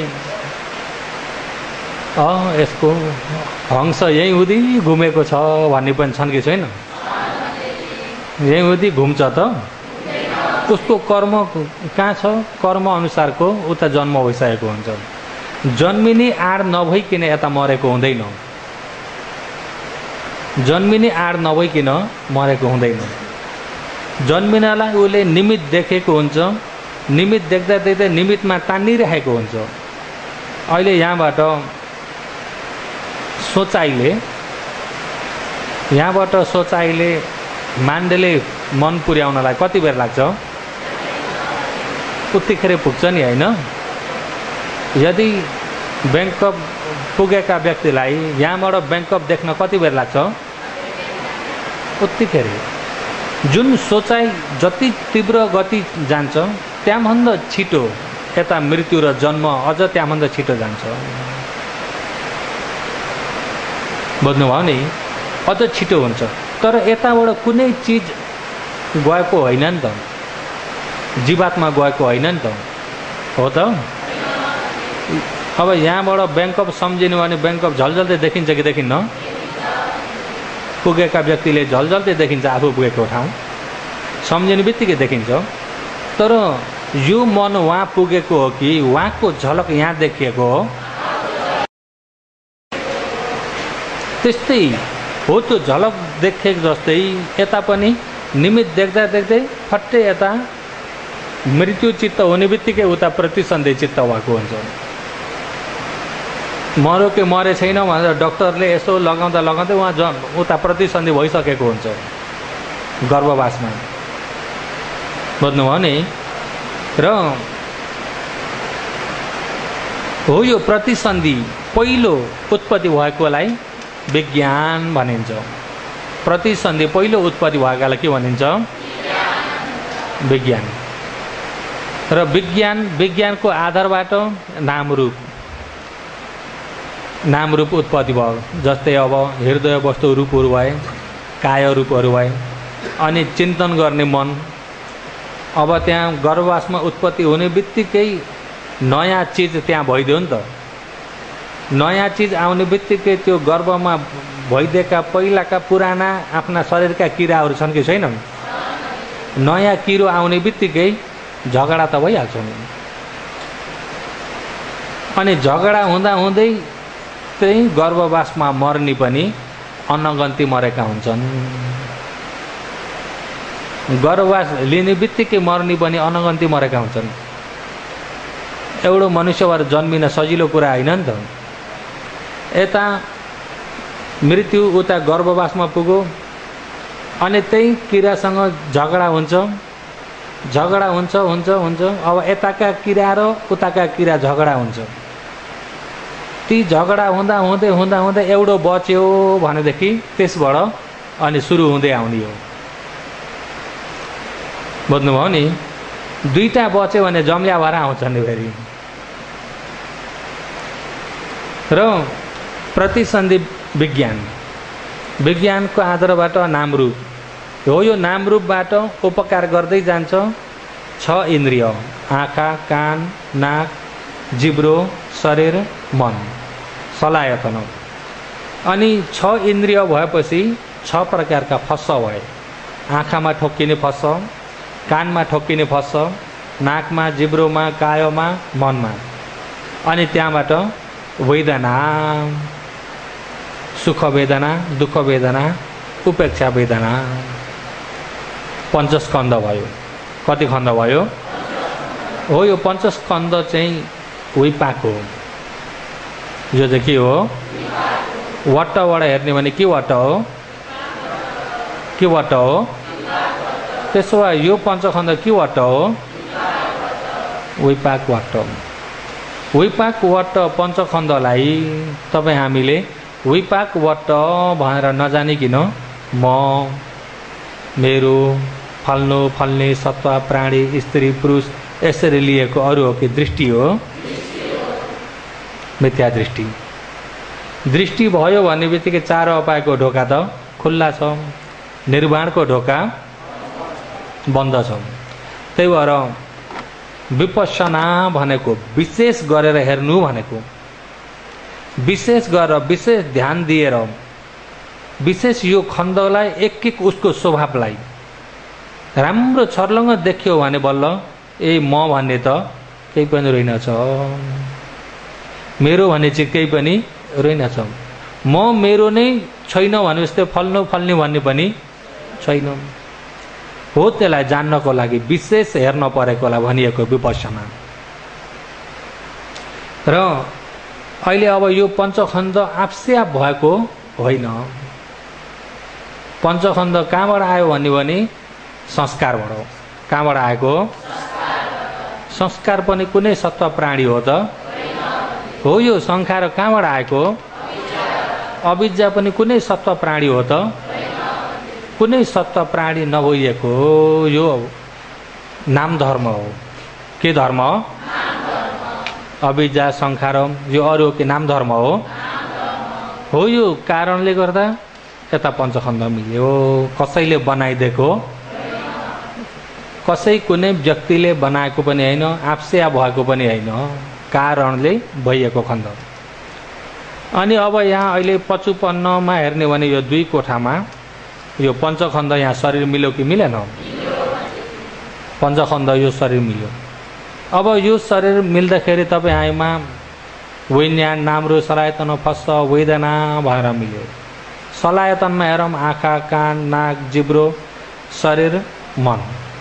यसको हंस यहीँ उदी घुमेको छ भन्ने पनि छन् कि छैन? यहीँ उदी घुम्छ त? उसको कर्म कहाँ छ? कर्म अनुसारको उता जन्म भइसकेको हुन्छ। जन्मिने आड नभइकन यता मरेको हुँदैन। जन्मिने आड नभइकन मरेको हुँदैन। जन्मिनलाई उसले निमित्त देखेको हुन्छ। निमित्त देख्दा देख्दै निमित्तमा तानिरहेको हुन्छ। अहिले यहाँबाट सोचाइले मान्डेले मन पुर्याउनलाई कति बेर लाग्छ? उत्तिखेर पुग्छ नि, होइन? यदि ब्याङ्कक पुगेका व्यक्तिलाई यहाँबाट ब्याङ्कक देख्न कति बेर लाग्छ? उत्तिखेर। जुन सोचाइ जति तीव्र गति जान्छ त्यहाँभन्दा छिटो यता मृत्यु र जन्म अझ त्यहाँभन्दा छिटो जान्छ। बुझ्नुभयो नि? अझ छिटो हुन्छ। तर यताबाट कुनै चिज गएको होइन नि त, जीवात्मा गएको होइन नि त, हो त। अब यहाँबाट ब्याङ्कअप सम्झिनु भने ब्याङ्कअप झलझल्दै देखिन्छ कि देखिन्न? पुगेका व्यक्तिले झलझल्दै देखिन्छ आफू पुगेको ठाउँ, सम्झिने बित्तिकै देखिन्छ। तर यो मन वहाँ पुगेको हो कि वहाँको झलक यहाँ देखिएको हो? त्यस्तै हो, त्यो झलक देखेको जस्तै यता पनि निमित्त देख्दा देख्दै फट्टै यता मृत्यु चित्त हुने बित्तिकै उता प्रतिसन्धि चित्त भएको हुन्छ। मर्यो कि मरे छैन भनेर डक्टरले यसो लगाउँदा लगाउँदै उहाँ उता प्रतिसन्धि भइसकेको हुन्छ गर्भवासमा, बुझ्नुभयो नि। र हो यो प्रतिसन्धि पहिलो उत्पत्ति भएकोलाई विज्ञान भनिन्छ। प्रतिसन्धि पहिलो उत्पत्ति भएकालाई के भनिन्छ? विज्ञान। र विज्ञानको आधारबाट नाम रूप उत्पत्ति भयो। जस्तै अब हृदय वस्तु रूपहरू भए, काय रूपहरू भए, अनि चिन्तन गर्ने मन। अब त्यहाँ गर्भवासमा उत्पत्ति हुने बित्तिकै नयाँ चिज त्यहाँ भइदियो नि त। नयाँ चिज आउने बित्तिकै त्यो गर्भमा भइदिएका पहिलाका पुराना आफ्ना शरीरका किराहरू छन् कि छैनन्? नयाँ किरो आउने बित्तिकै झगडा त भइहाल्छ नि। अनि झगडा हुँदा हुँदै त्यही गर्भवासमा मर्ने पनि अनगन्ती मरेका हुन्छन्। गर्भवास लिने बित्तिकै मर्ने पनि अनगन्ती मरेका हुन्छन्। एउटा मनुष्यबाट जन्मिन सजिलो कुरा होइन नि त। यता मृत्यु, उता गर्भवासमा पुग्यो, अनि त्यही किरासँग झगडा हुन्छ। अब यताका किरा र उताका किरा झगडा हुन्छ। ती झगडा हुँदा हुँदै एउटा बच्यो भनेदेखि त्यसबाट अनि सुरु हुँदै आउने हो, बुझ्नुभयो नि। दुईटा बच्यो भने जम्ल्या भएर आउँछ नि फेरि। र प्रतिसन्धि विज्ञानको आधारबाट नामरूप हो। यो नामरूपबाट उपकार गर्दै जान्छ 6 इन्द्रिय: आँखा, कान, नाक, जिब्रो, शरीर, मन, सलायतन। अनि 6 इन्द्रिय भएपछि 6 प्रकारका फस्स भए। आँखामा ठोक्किने फस्स, कानमा ठोक्किने फस्स, नाकमा, जिब्रोमा, कायमा, मनमा। अनि त्यहाँबाट वेदना, सुख वेदना, दुःख वेदना, उपेक्षा वेदना, पञ्चस्कन्ध भयो। कति खण्ड भयो? हो, यो पञ्चस्कन्ध चाहिँ विपाक हो। यो चाहिँ के हो? वटबाट हेर्ने भने के वट हो? के वट हो? त्यसो भए यो पञ्चखण्ड के वट हो? विपाक वट। विपाक वट पञ्चखण्डलाई तपाईँ हामीले विपाक वट भनेर नजानिकन म, मेरो, फल्नु, फल्ने, सत्व, प्राणी, स्त्री, पुरुष यसरी लिएको अरू हो कि दृष्टि हो? मिथ्या दृष्टि भयो भन्ने बित्तिकै 4 उपायको ढोका त खुल्ला छ, निर्वाणको ढोका बन्द छ। त्यही भएर विपश्यना भनेको विशेष गरेर हेर्नु भनेको, विशेष गरेर विशेष ध्यान दिएर विशेष यो खण्डलाई एक उसको स्वभावलाई राम्रो छर्लङ्ग देख्यो भने बल्ल ए म भन्ने त केही पनि रहेनछ, मेरो भन्ने चाहिँ केही पनि रहेनछ, म मेरो नै छैन भने जस्तै फल्नु फल्ने भन्ने पनि छैन हो। त्यसलाई जान्नको लागि विशेष हेर्न परेकोलाई भनिएको विपश्यना। र अहिले अब यो पञ्चखण्ड आफस्याप भएको होइन। पञ्चखण्ड कहाँबाट आयो भन्ने भने संस्कारबाट। कहाँबाट आएको? संस्कार पनि कुनै सत्व प्राणी हो त हो। यो संस्कार कहाँबाट आएको? अविद्या पनि कुनै सत्व प्राणी हो त? कुनै सत्व प्राणी नभइएको यो नाम धर्म हो। के धर्म? अविद्या, संस्कार, यो अरू के नाम धर्म हो। यो कारणले गर्दा यता पञ्चखण्ड मिल्यो। कसैले बनाइदिएको कसै कुनै व्यक्तिले बनाएको पनि हैन, आफसेया भएको पनि हैन, कारणले भइएको खण्ड। अनि अब यहाँ अहिले 55 मा हेर्ने हो भने यो 2 कोठामा यो पञ्चखण्ड यहाँ शरीर मिल्यो कि मिलेन? पञ्चखण्ड यो शरीर मिल्यो। अब यो शरीर मिल्दाखेरि तपाईहरुमा विज्ञान नामरु सलायतन फस्स वेदना भएर मिल्यो। सलायतनमा हेरौं आँखा, कान, नाक, जिब्रो, शरीर, मन,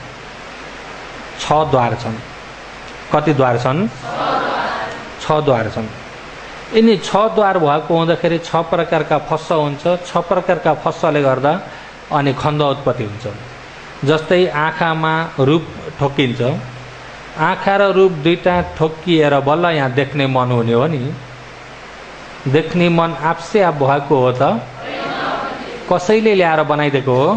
6 द्वार छन्। कति द्वार छन्? 6 द्वार छन्। यिनी 6 द्वार भएको हुँदाखेरि 6 प्रकारका फस्स हुन्छ। 6 प्रकारका फस्सले गर्दा अनि खण्ड उत्पत्ति हुन्छ। जस्तै आँखामा रूप ठोकिन्छ, आँखा र रूप दुईटा ठोकिएर बल्ल यहाँ देख्ने मन हुने हो नि। देख्ने मन आफसे आप भएको हो त? कसैले ल्याएर बनाइदिएको हो?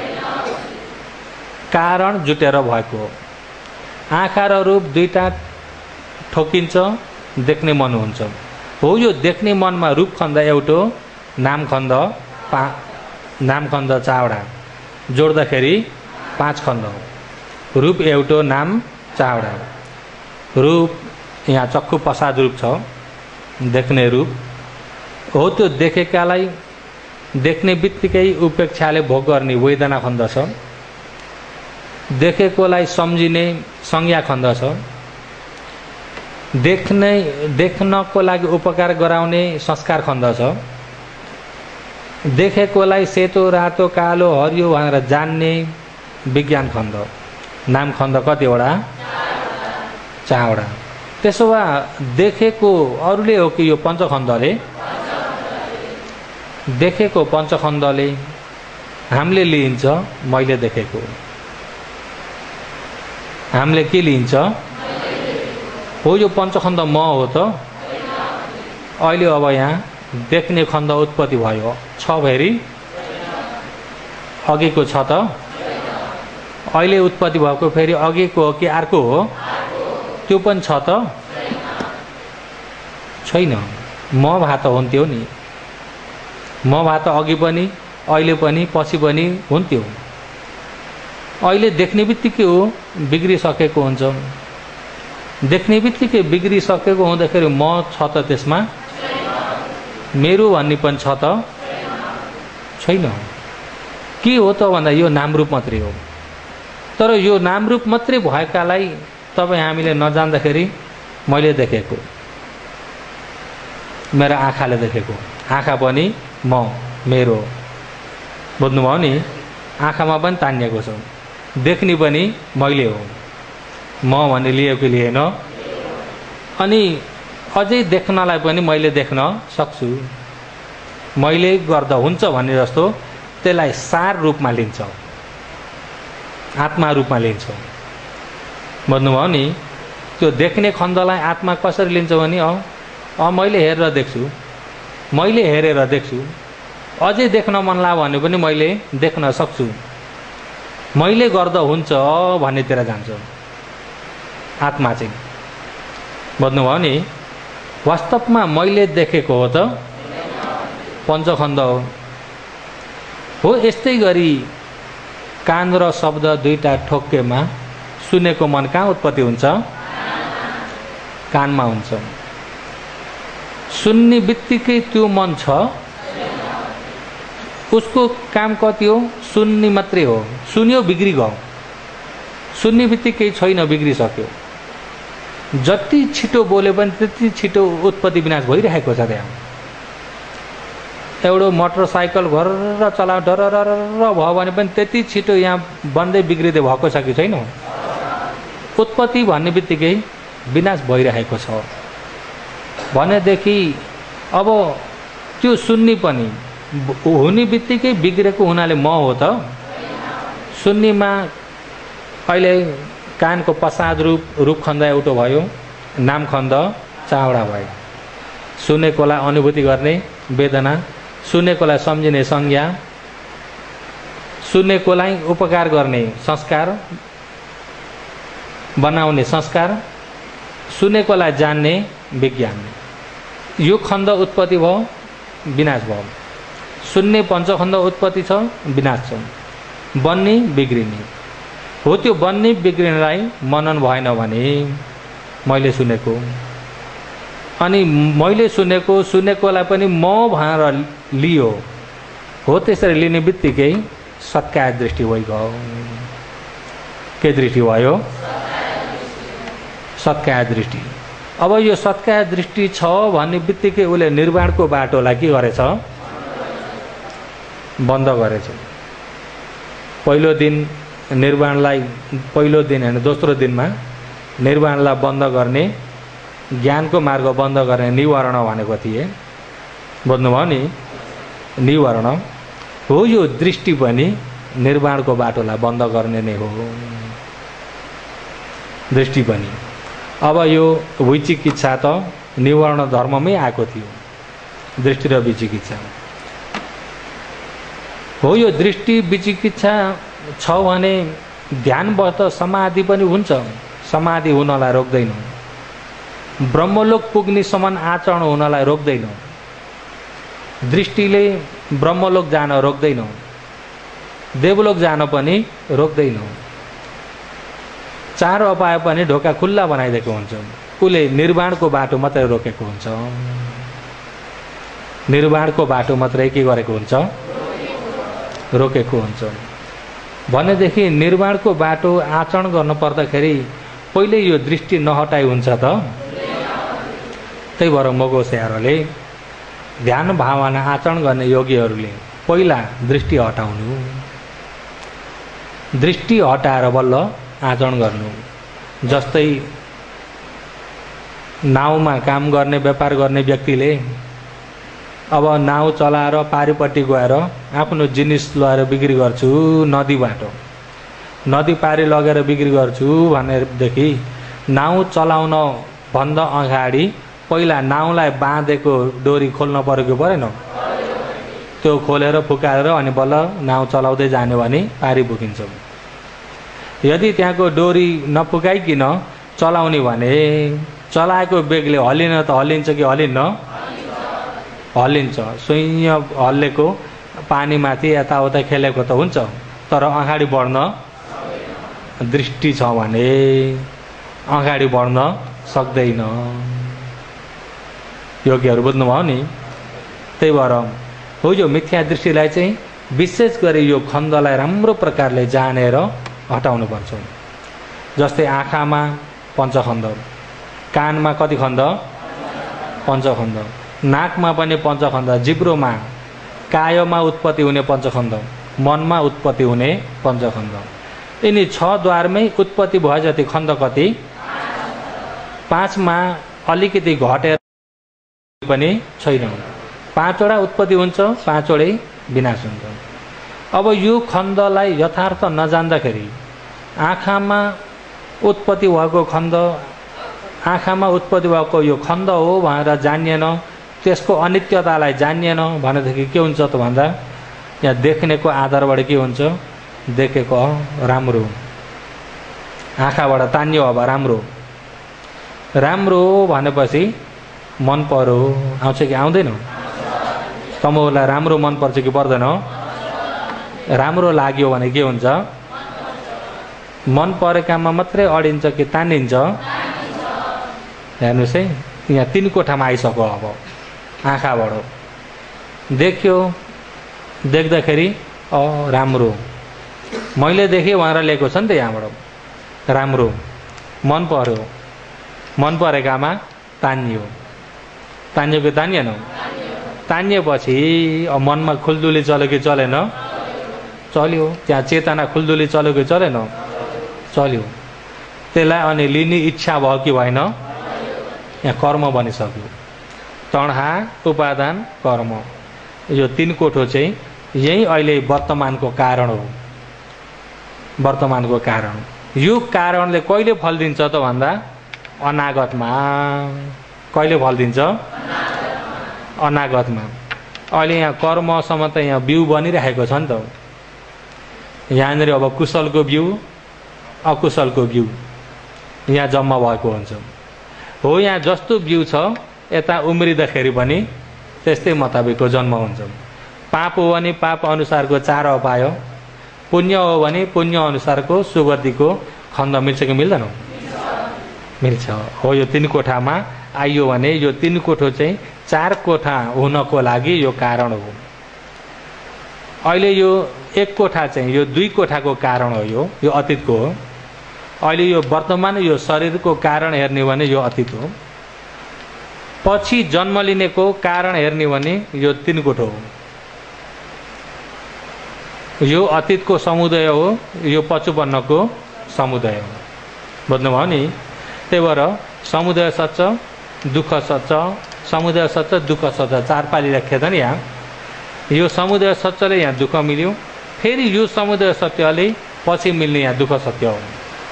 कारण जुटेर भएको हो। आँखा र रूप दुईटा ठोकिन्छ, देख्ने मन हुन्छ। हो यो देख्ने मनमा रूप खण्ड एउटो, नाम खण्ड नाम खण्ड चावडा जोड्दाखेरि 5 खण्ड। रूप एउटो, नाम चावडा। रूप यहाँ चक्षु प्रसाद रूप छ, देख्ने रूप हो। त्यो देखेकालाई देख्ने बित्तिकै उपेक्षाले भोग गर्ने वेदना खण्ड छ। देखेकोलाई सम्झिने संज्ञा खण्ड छ। देख्नको लागि उपकार गराउने संस्कार खण्ड छ। देखेकोलाई सेतो, रातो, कालो, हरियो भनेर जान्ने विज्ञान खण्ड। नाम खण्ड कतिवटा? 4वटा। त्यसो भए देखेको अरूले हो कि यो पञ्चखण्डले? देखेको पञ्चखण्डले हामीले लिन्छ, मैले देखेको। हामीले के लिन्छ? हो यो पञ्चखण्ड म हो त? अहिले अब यहाँ देख्ने खण्ड उत्पत्ति भयो, 6 फेरि अघिको छ त? अहिले उत्पत्ति भएको फेरि अघिको हो कि अर्को हो? त्यो पनि छ त? छैन। म भए त हुन्थ्यो नि। म भए त अघि पनि, अहिले पनि, पछि पनि हुन्थ्यो। अहिले देख्ने बित्तिकै हो बिग्रिसकेको हुन्छ। देख्ने बित्तिकै बिग्रिसकेको हुँदाखेरि म छ त त्यसमा? मेरो भन्ने पनि छ त? छैन। के हो त भन्दा यो नामरूप मात्रै हो। तर यो नामरूप मात्रै भएकालाई तपाईँ हामीले नजान्दाखेरि मैले देखेको, मेरो आँखाले देखेको, आँखा पनि म, मेरो, बुझ्नुभयो नि? आँखामा पनि तानिएको छ, देख्ने पनि मैले हो। म भन्ने लियो कि लिएन? अनि अझै देख्नलाई पनि मैले देख्न सक्छु। मैले गर्दा हुन्छ भन्ने जस्तो त्यसलाई सार रूपमा लिन्छ, आत्मा रूपमा लिन्छ। बुझ्नुभयो नि? त्यो देख्ने खण्डलाई आत्मा कसरी लिन्छ भने मैले हेरेर देख्छु, मैले हेरेर देख्छु। अझै देख्न मन लाग्यो भने पनि मैले देख्न सक्छु। मैले गर्दा हुन्छ भन्नेतिर जान्छ आत्मा चाहिँ। बुझ्नुभयो नि? वास्तवमा मैले देखेको हो त? पञ्चखण्ड हो। यस्तै गरी कान र शब्द दुईटा ठोक्केमा सुनेको मन कहाँ उत्पत्ति हुन्छ? कानमा हुन्छ। सुन्ने बित्तिकै त्यो मन छ, उसको काम कति हो? सुन्ने मात्रै हो। सुन्यो बिग्रिगयो, सुन्ने बित्तिकै छैन, बिग्रिसक्यो। जति छिटो बोले पनि त्यति छिटो उत्पत्ति विनाश भइरहेको छ। त्यहाँ एउटा मोटरसाइकल घरर चला डरर भयो भने पनि त्यति छिटो यहाँ बन्दै बिग्रिँदै भएको छ कि छैन? उत्पत्ति भन्ने बित्तिकै विनाश भइरहेको छ भनेदेखि अब त्यो सुन्ने पनि हुने बित्तिकै बिग्रेको हुनाले म हो त? सुन्नेमा अहिले कानको प्रसाद रूप खण्ड एउटा भयो, नाम खण्ड चावडा भयो। सुनेकोलाई अनुभूति गर्ने वेदना, सुनेकोलाई सम्झिने संज्ञा, सुनेकोलाई उपकार गर्ने संस्कार, बनाउने संस्कार, सुनेकोलाई जान्ने विज्ञान। यो खण्ड उत्पत्ति भयो, विनाश भयो। सुन्ने पञ्चखण्ड उत्पत्ति छ, विनाश छ। बन्ने बिग्रिने हो त्यो बन्ने बिग्रिनलाई मनन भएन भने मैले सुनेको, अनि मैले सुनेकोलाई पनि म भनेर लियो हो, त्यसरी लिने बित्तिकै सत्काय दृष्टि भइगयो। के दृष्टि भयो? सत्काय दृष्टि। अब यो सत्काय दृष्टि छ भन्ने बित्तिकै उसले निर्वाणको बाटोलाई के गरेछ? बन्द गरेछ। पहिलो दिन निर्वाणलाई, पहिलो दिन हैन दोस्रो दिनमा निर्वाणलाई बन्द गर्ने, ज्ञानको मार्ग बन्द गर्ने निवारण भनेको थिए। बुझ्नुभयो नि? निवारण हो यो दृष्टि पनि निर्वाणको बाटोलाई बन्द गर्ने नै हो, दृष्टि पनि। अब यो विचिकित्सा त निवारण धर्ममै आएको थियो, दृष्टि र विचिकित्सा हो। यो दृष्टि विचिकित्सा छ भने ध्यानबाट समाधि पनि हुन्छ, समाधि हुनलाई रोक्दैन। ब्रह्मलोक पुग्ने समान आचरण हुनलाई रोक्दैन। दृष्टिले ब्रह्मलोक जान रोक्दैन, देवलोक जान पनि रोक्दैन। चार उपाय पनि ढोका खुल्ला बनाइदिएको हुन्छ। उसले निर्वाणको बाटो मात्रै रोकेको हुन्छ, निर्वाणको बाटो मात्रै के गरेको हुन्छ? रोकेको हुन्छ। भनेदेखि निर्वाणको बाटो आचरण गर्न पर्दाखेरि पहिले यो दृष्टि नहटाइ हुन्छ त? त्यही भएर मगोसेहरूले ध्यान भावना आचरण गर्ने योगीहरूले पहिला दृष्टि हटाउनु, दृष्टि हटाएर बल्ल आचरण गर्नु। जस्तै नाउमा काम गर्ने, व्यापार गर्ने व्यक्तिले अब नाउ चलाएर पारिपट्टि गएर आफ्नो जिनिस लगेर बिक्री गर्छु नदीबाट, नदी पारी लगेर बिक्री गर्छु भनेदेखि नाउ चलाउन भन्दा अगाडि पहिला नाउलाई बाँधेको डोरी खोल्न परेको परेन? त्यो खोलेर फुकाएर अनि बल्ल नाउ चलाउँदै जाने भने पारी पुगिन्छ। यदि त्यहाँको डोरी नफुकाइकन चलाउने भने चलाएको बेगले हल्लिन त हल्लिन्छ कि हल्लिन्न? हल्लिन्छ। सुइँ हल्लेको पानीमाथि यताउता खेलेको त हुन्छ, तर अगाडि बढ्न दृष्टि छ भने अगाडि बढ्न सक्दैन। योगीहरू बुझ्नुभयो नि? त्यही भएर हो यो मिथ्या दृष्टिलाई चाहिँ विशेष गरी यो खण्डलाई राम्रो प्रकारले जानेर हटाउनु पर्छ। जस्तै आँखामा पञ्चखण्ड, कानमा कति खण्ड? पञ्चखण्ड, नाकमा पनि पञ्चखण्ड, जिब्रोमा कायमा उत्पत्ति हुने पञ्चखण्ड, मनमा उत्पत्ति हुने पञ्चखण्ड। यिनी 6 द्वारमै उत्पत्ति भए जति खण्ड कति? 5मा अलिकति घटेर पनि छैन। 5वटा उत्पत्ति हुन्छ, 5वटै विनाश हुन्छ। अब यो खण्डलाई यथार्थ नजान्दाखेरि आँखामा उत्पत्ति भएको खण्ड, आँखामा उत्पत्ति भएको यो खण्ड हो भनेर जानिएन, त्यसको अनित्यतालाई जानिएन भनेदेखि के हुन्छ त भन्दा यहाँ देख्नेको आधारबाट के हुन्छ? देखेको राम्रो, आँखाबाट तान्यो अब राम्रो, राम्रो भनेपछि मन पर्यो, आउँछ कि आउँदैन? तमोलाई राम्रो मन पर्छ कि पर्दैन? राम्रो लाग्यो भने के हुन्छ? मन परेकामा मात्रै अडिन्छ कि तानिन्छ? हेर्नुहोस् है, यहाँ 3 कोठामा आइसक्यो। अब आँखाबाट देख्यो, देख्दाखेरि राम्रो, मैले देखेँ भनेर ल्याएको छ नि त यहाँबाट राम्रो, मन पर्यो, मन परेकामा तानियो, तानियो कि तानिएन? तानिएपछि अब मनमा खुल्दुली चल्यो कि चलेन? चल्यो। त्यहाँ चेतना खुल्दुली चल्यो कि चलेन? चल्यो। त्यसलाई अनि लिने इच्छा भयो कि भएन? यहाँ कर्म बनिसक्यो। तणहा, उपादान, कर्म, यो 3 कोठो चाहिँ यही अहिले वर्तमानको कारण हो। वर्तमानको कारण। यो कारणले कहिले फल दिन्छ त भन्दा अनागतमा। कहिले फल दिन्छ? अनागतमा। अहिले यहाँ कर्मसम्म त यहाँ बिउ बनिरहेको छ नि त। यहाँनिर अब कुशलको बिउ, अकुशलको बिउ यहाँ जम्मा भएको हुन्छ। हो, यहाँ जस्तो बिउ छ यता उम्रिँदाखेरि पनि त्यस्तै मुताबिकको जन्म हुन्छ। पाप हो भने पाप अनुसारको 4 उपाय, पुण्य हो भने पुण्य अनुसारको सुगतिको खण्ड मिल्छ कि मिल्दैन? मिल्छ। हो यो 3 कोठामा आइयो भने यो 3 कोठो चाहिँ 4 कोठा हुनको लागि यो कारण हो। अहिले यो 1 कोठा चाहिँ यो 2 कोठाको कारण हो, यो अतीतको हो। अहिले यो वर्तमान यो शरीरको कारण हेर्ने भने यो अतीत हो। पछि जन्म लिनेको कारण हेर्ने भने यो 3 कोठो हो। यो अतीतको समुदाय हो, यो पछुपन्नको समुदाय हो। बुझ्नुभयो नि? त्यही भएर समुदाय सच्च, दुःख सच्च, समुदाय सच्च, दुःख सच्च 4 पाली राखेको छ नि यहाँ। यो समुदाय सच्चले यहाँ दुःख मिल्यो, फेरि यो समुदाय सत्यले पछि मिल्ने यहाँ दुःख सत्य हो।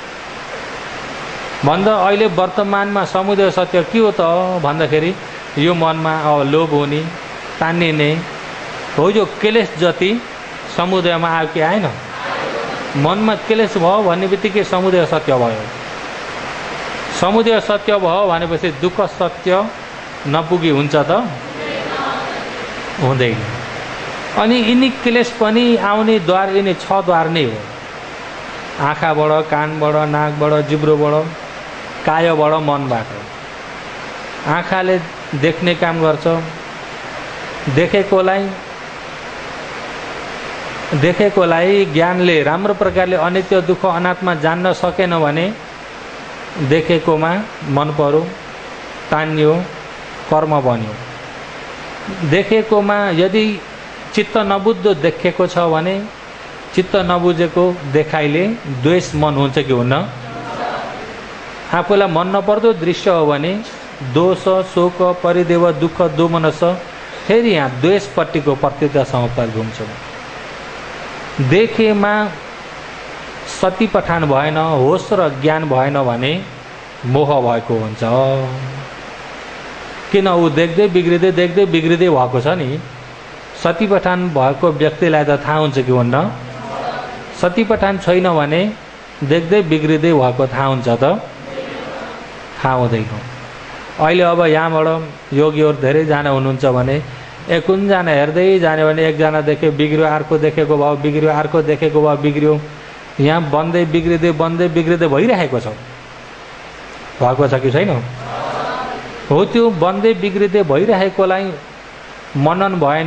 भन्दा अहिले वर्तमानमा समुदाय सत्य के हो त भन्दाखेरि यो मनमा लोभ हुने, तान्निने हो। यो क्लेश जति समुदायमा आयो कि आएन? मनमा क्लेश भयो भन्ने बित्तिकै समुदाय सत्य भयो। समुदाय सत्य भयो भनेपछि दुःख सत्य नपुगी हुन्छ त? हुँदैन। अनि यिनी क्लेश पनि आउने द्वार यिनी 6 द्वार नै हो। आँखाबाट, कानबाट, नाकबाट, जिब्रोबाट, कायबाट, मनबाट। आँखाले देख्ने काम गर्छ, देखेकोलाई ज्ञानले राम्रो प्रकारले अनित्य दुःख अनात्मा जान्न सकेन भने देखेकोमा मन पर्यो, तान्यो, कर्म बन्यो। देखेकोमा यदि चित्त नबुझ्दो देखेको छ भने चित्त नबुझेको देखाइले द्वेष मन हुन्छ कि हुन्न? आफूलाई मन नपर्दो दृश्य हो भने दोष, शोक, परिदेव, दुःख, दोमनस फेरि यहाँ द्वेषपट्टिको प्रत्यक्षसँग घुम्छ। देखेमा सती पठान भएन, होस र ज्ञान भएन भने मोह भएको हुन्छ। किन ऊ देख्दै बिग्रिँदै भएको छ नि। सती पठान भएको व्यक्तिलाई त थाहा हुन्छ कि हुन्न? सती पठान छैन भने देख्दै बिग्रिँदै भएको थाहा हुन्छ त? थाहा हुँदैन। अहिले अब यहाँबाट योगीहरू धेरैजना हुनुहुन्छ भने कुनजना हेर्दै जाने भने एकजना देख्यो बिग्रियो, अर्को देखेको भाव बिग्रियो, अर्को देखेको भाव बिग्रियो। यहाँ बन्दै बिग्रिँदै भइरहेको छ। भएको छ कि छैन? हो। त्यो बन्दै बिग्रिँदै भइरहेकोलाई मनन भएन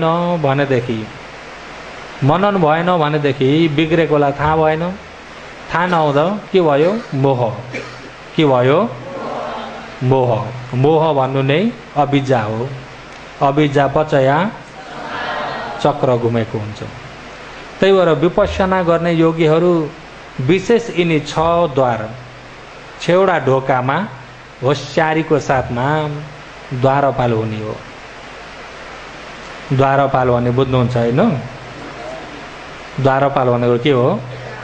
भनेदेखि बिग्रेकोलाई थाहा भएन। थाहा नहुँदा के भयो? मोह। के भयो? मोह। मोह भन्नु नै अविद्या हो। अविद्या पचया चक्र घुमेको हुन्छ। त्यही भएर विपश्यना गर्ने योगीहरू विशेष यिनी 6 द्वार 6वटा ढोकामा होशियारीको साथमा द्वारपाल हुने हो। द्वारपाल भन्ने बुझ्नुहुन्छ होइन? द्वारपाल भनेको के हो?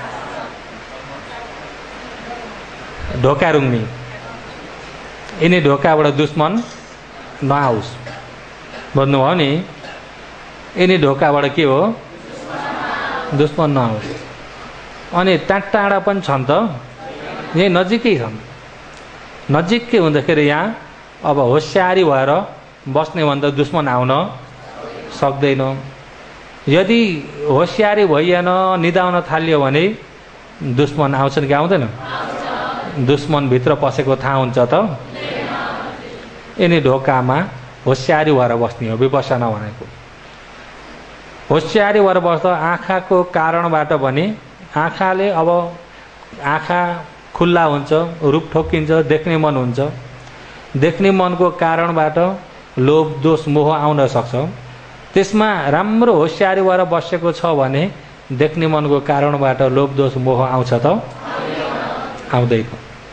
ढोका रुङ्ने। यिनी ढोकाबाट दुश्मन नआओस्। बुझ्नुभयो नि? यिनी ढोकाबाट के हो? दुश्मन नआओस्। अनि टाढा पनि छन् त? यही नजिकै छन्। नजिकै हुँदाखेरि यहाँ अब होशियारी भएर बस्ने भन्दा दुश्मन आउन सक्दैन। यदि होशियारी भइएन निदाउन थाल्यो भने दुश्मन आउँछन् कि आउँदैन? दुश्मन भित्र पसेको थाहा हुन्छ त? यिनी ढोकामा होशियारी भएर बस्ने हो विपश्यना भनेको। होशियारी भएर बस्दा आँखाको कारणबाट पनि आँखाले अब आँखा खुल्ला हुन्छ, रूप ठोकिन्छ, देख्ने मन हुन्छ। देख्ने मनको कारणबाट लोभ, दोष, मोह आउन सक्छ। त्यसमा राम्रो होशियारी भएर बसेको छ भने देख्ने मनको कारणबाट लोभ, दोष, मोह आउँछ त? आउँदैन।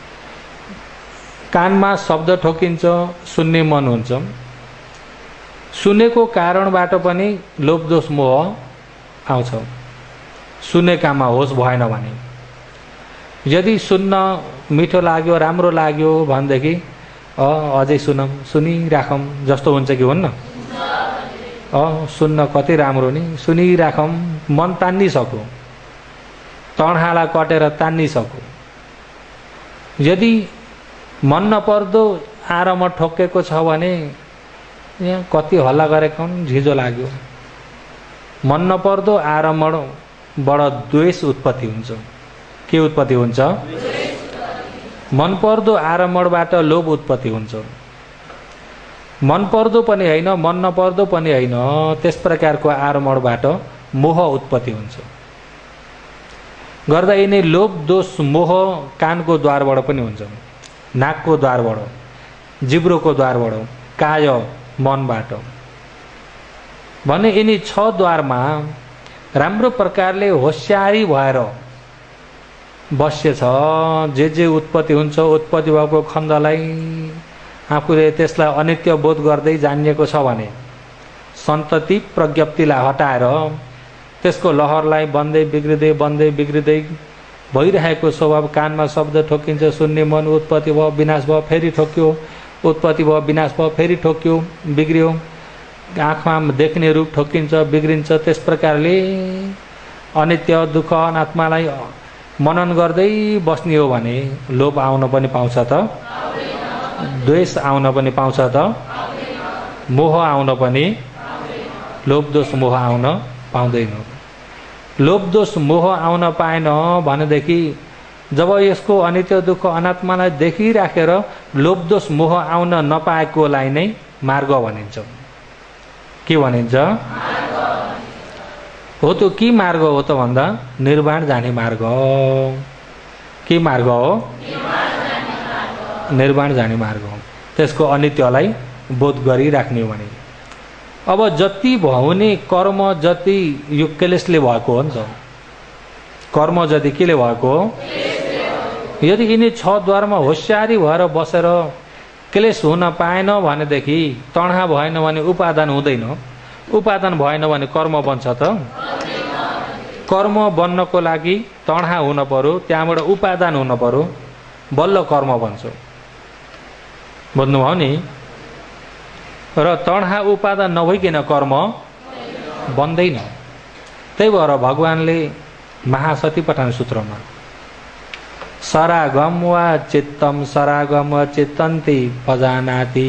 कानमा शब्द ठोकिन्छ, सुन्ने मन हुन्छ। सुनेको कारणबाट पनि लोभ, दोष, मोह आउँछ। सुनेकामा होस भएन भने। यदि सुन्न मिठो लाग्यो, राम्रो लाग्यो भनेदेखि अझै सुनौँ, सुनिराखौँ जस्तो हुन्छ कि हुन्न? सुन्न कति राम्रो नि, सुनिराखौँ, मन तान्निसक्यो, तणहाला कटेर तान्निसक्यो। यदि मन नपर्दो आरमा ठोकेको छ भने यहाँ कति हल्ला गरेको झिजो लाग्यो। मन नपर्दो बाट द्वेष उत्पत्ति हुन्छ। के उत्पत्ति हुन्छ? मनपर्दो आरम्भबाट लोभ उत्पत्ति हुन्छ। मनपर्दो पनि होइन, मन नपर्दो पनि होइन, त्यस प्रकारको आरम्भबाट मोह उत्पत्ति हुन्छ। गर्दा यिनै लोभ दोष मोह कानको द्वारबाट पनि हुन्छ, नाकको द्वारबाट, जिब्रोको द्वारबाट, काय मनबाट। भने यिनी 6 द्वारमा राम्रो प्रकारले होशियारी भएर बस्छ। जे उत्पत्ति हुन्छ, उत्पत्ति भएको खण्डलाई आफूले त्यसलाई अनित्य बोध गर्दै जानिएको छ भने सन्तति प्रज्ञप्तिलाई हटाएर त्यसको लहरलाई बन्दै बिग्रिँदै भइरहेको स्वभाव, कानमा शब्द ठोकिन्छ, सुन्ने मन, उत्पत्ति भयो, विनाश भयो, फेरि ठोक्यो, उत्पत्ति भयो, विनाश भयो, फेरि ठोक्यो, बिग्रियो, आँखमा देख्ने रूप ठोकिन्छ, बिग्रिन्छ। त्यस प्रकारले अनित्य दुःख अनात्मालाई मनन गर्दै बस्ने हो भने लोभ आउन पनि पाउँछ त, द्वेष आउन पनि पाउँछ त, मोह आउन पनि, लोभ दोष मोह आउन पाउँदैन। लोभ दोष मोह आउन पाएन भनेदेखि जब यसको अनित्य दुःख अनात्मालाई देखिराखेर लोभ दोष मोह आउन नपाएकोलाई नै मार्ग भनिन्छ। के भनिन्छ? हो त्यो के मार्ग हो त भन्दा निर्वाण जाने मार्ग। के मार्ग हो? निर्वाण जाने मार्ग हो। त्यसको अनित्यलाई बोध गरिराख्ने हो भने अब जति भने कर्म जति यो क्लेशले भएको हो नि त, कर्म जति केले भएको हो? यदि यिनी 6 द्वारमा होशियारी भएर बसेर क्लेश हुन पाएन भनेदेखि तणहा भएन भने उपादान हुँदैन, उपादान भएन भने कर्म बन्छ त। कर्म बन्नको लागि तणहा हुन पर्यो, त्यहाँबाट उपादान हुन पर्यो, बल्ल कर्म बन्छ। बुझ्नुभयो नि? र तणहा उपादान नभइकन कर्म बन्दैन। त्यही भएर भगवानले महासतिपठान सूत्रमा सरागम वा चित्तम सरागम वा चित्तन्ति पजानाति।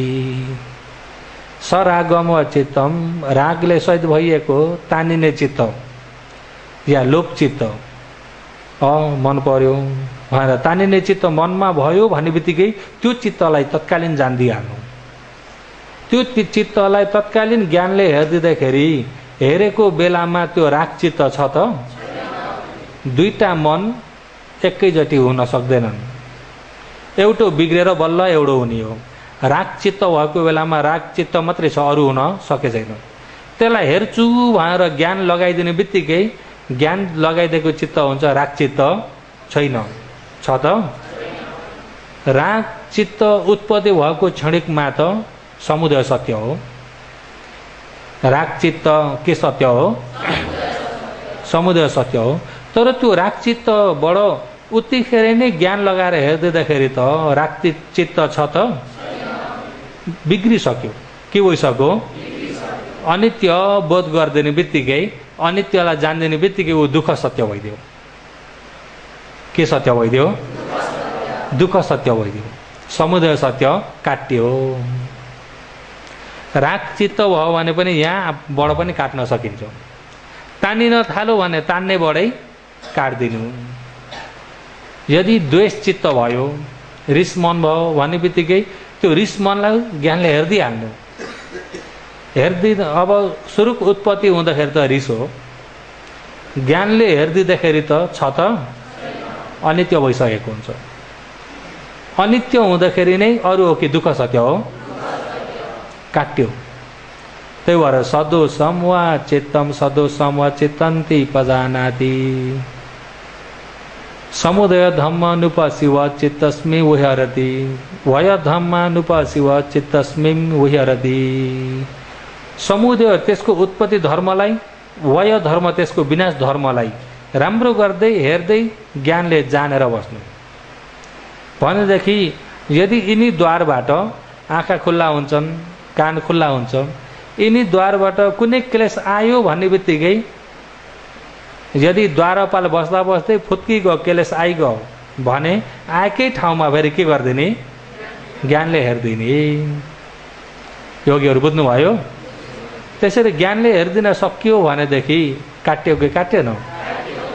सरागम वा चित्तम, रागले सहित भइएको तानिने चित्त या लोभ चित्त, मन पर्यो भनेर तानिने चित्त मनमा भयो भन्ने बित्तिकै त्यो चित्तलाई तत्कालीन जान्दिहाल्नु। त्यो चित्तलाई तत्कालीन ज्ञानले हेरिदिँदाखेरि हेरेको बेलामा त्यो राग चित्त छ त? दुईटा मन एकैचोटि हुन सक्दैनन्, एउटो बिग्रेर बल्ल एउटो हुने हो। राग चित्त भएको बेलामा राग चित्त मात्रै छ, अरू हुन सके छैन। त्यसलाई हेर्छु भनेर ज्ञान लगाइदिने बित्तिकै ज्ञान लगाइदिएको चित्त हुन्छ, राग चित्त छैन। छ त? राग चित्त उत्पत्ति भएको क्षणिकमा त समुदय सत्य हो। राग चित्त के सत्य हो? समुदय सत्य हो। तर त्यो राग चित्तबाट उतिखेर नै ज्ञान लगाएर हेर्दाखेरि त राग चित्त छ त? बिग्रिसक्यो। के भइसक्यो? अनित्य बोध गरिदिने बित्तिकै, अनित्यलाई जान्दिने बित्तिकै ऊ दुःख सत्य भइदियो। के सत्य भइदियो? दुःख सत्य भइदियो। समुदय सत्य काट्यो। राग चित्त भयो भने पनि यहाँबाट पनि काट्न सकिन्छ। तानिन थाल्यो भने तान्नेबाटै काट्दिनु। यदि द्वेष चित्त भयो, रिस मन भयो भन्ने बित्तिकै त्यो रिस मनलाई ज्ञानले हेरिदिइहाल्नु। अब सुरुक उत्पत्ति हुँदाखेरि त रिस हो, ज्ञानले हेरिदिँदाखेरि त छ त? अनित्य भइसकेको हुन्छ। अनित्य हुँदाखेरि नै अरू हो कि दुःख सत्य हो? काट्यो। त्यही भएर सदोषम वा चित्तम सदोषम वा चित्तन्ति पजानाति। समुदय धम्मानुपशिव चित्तस्मिं विहरति वय धम्मानुपशिव चित्तस्मिं विहरति। समुदय त्यसको उत्पत्ति धर्मलाई, वय धर्म त्यसको विनाश धर्मलाई राम्रो गर्दै हेर्दै ज्ञानले जानेर बस्नु भनेदेखि यदि यिनी द्वारबाट आँखा खुल्ला हुन्छन्, कान खुल्ला हुन्छ, यिनी द्वारबाट कुनै क्लेश आयो भन्ने बित्तिकै यदि द्वारपाल बस्दा बस्दै फुत्की गयो, क्लेश आइगयो भने आएकै ठाउँमा फेरि के गरिदिने? ज्ञानले हेरिदिने। योगीहरू बुझ्नुभयो? त्यसरी ज्ञानले हेरिदिन सकियो भनेदेखि काट्यो कि काटेन?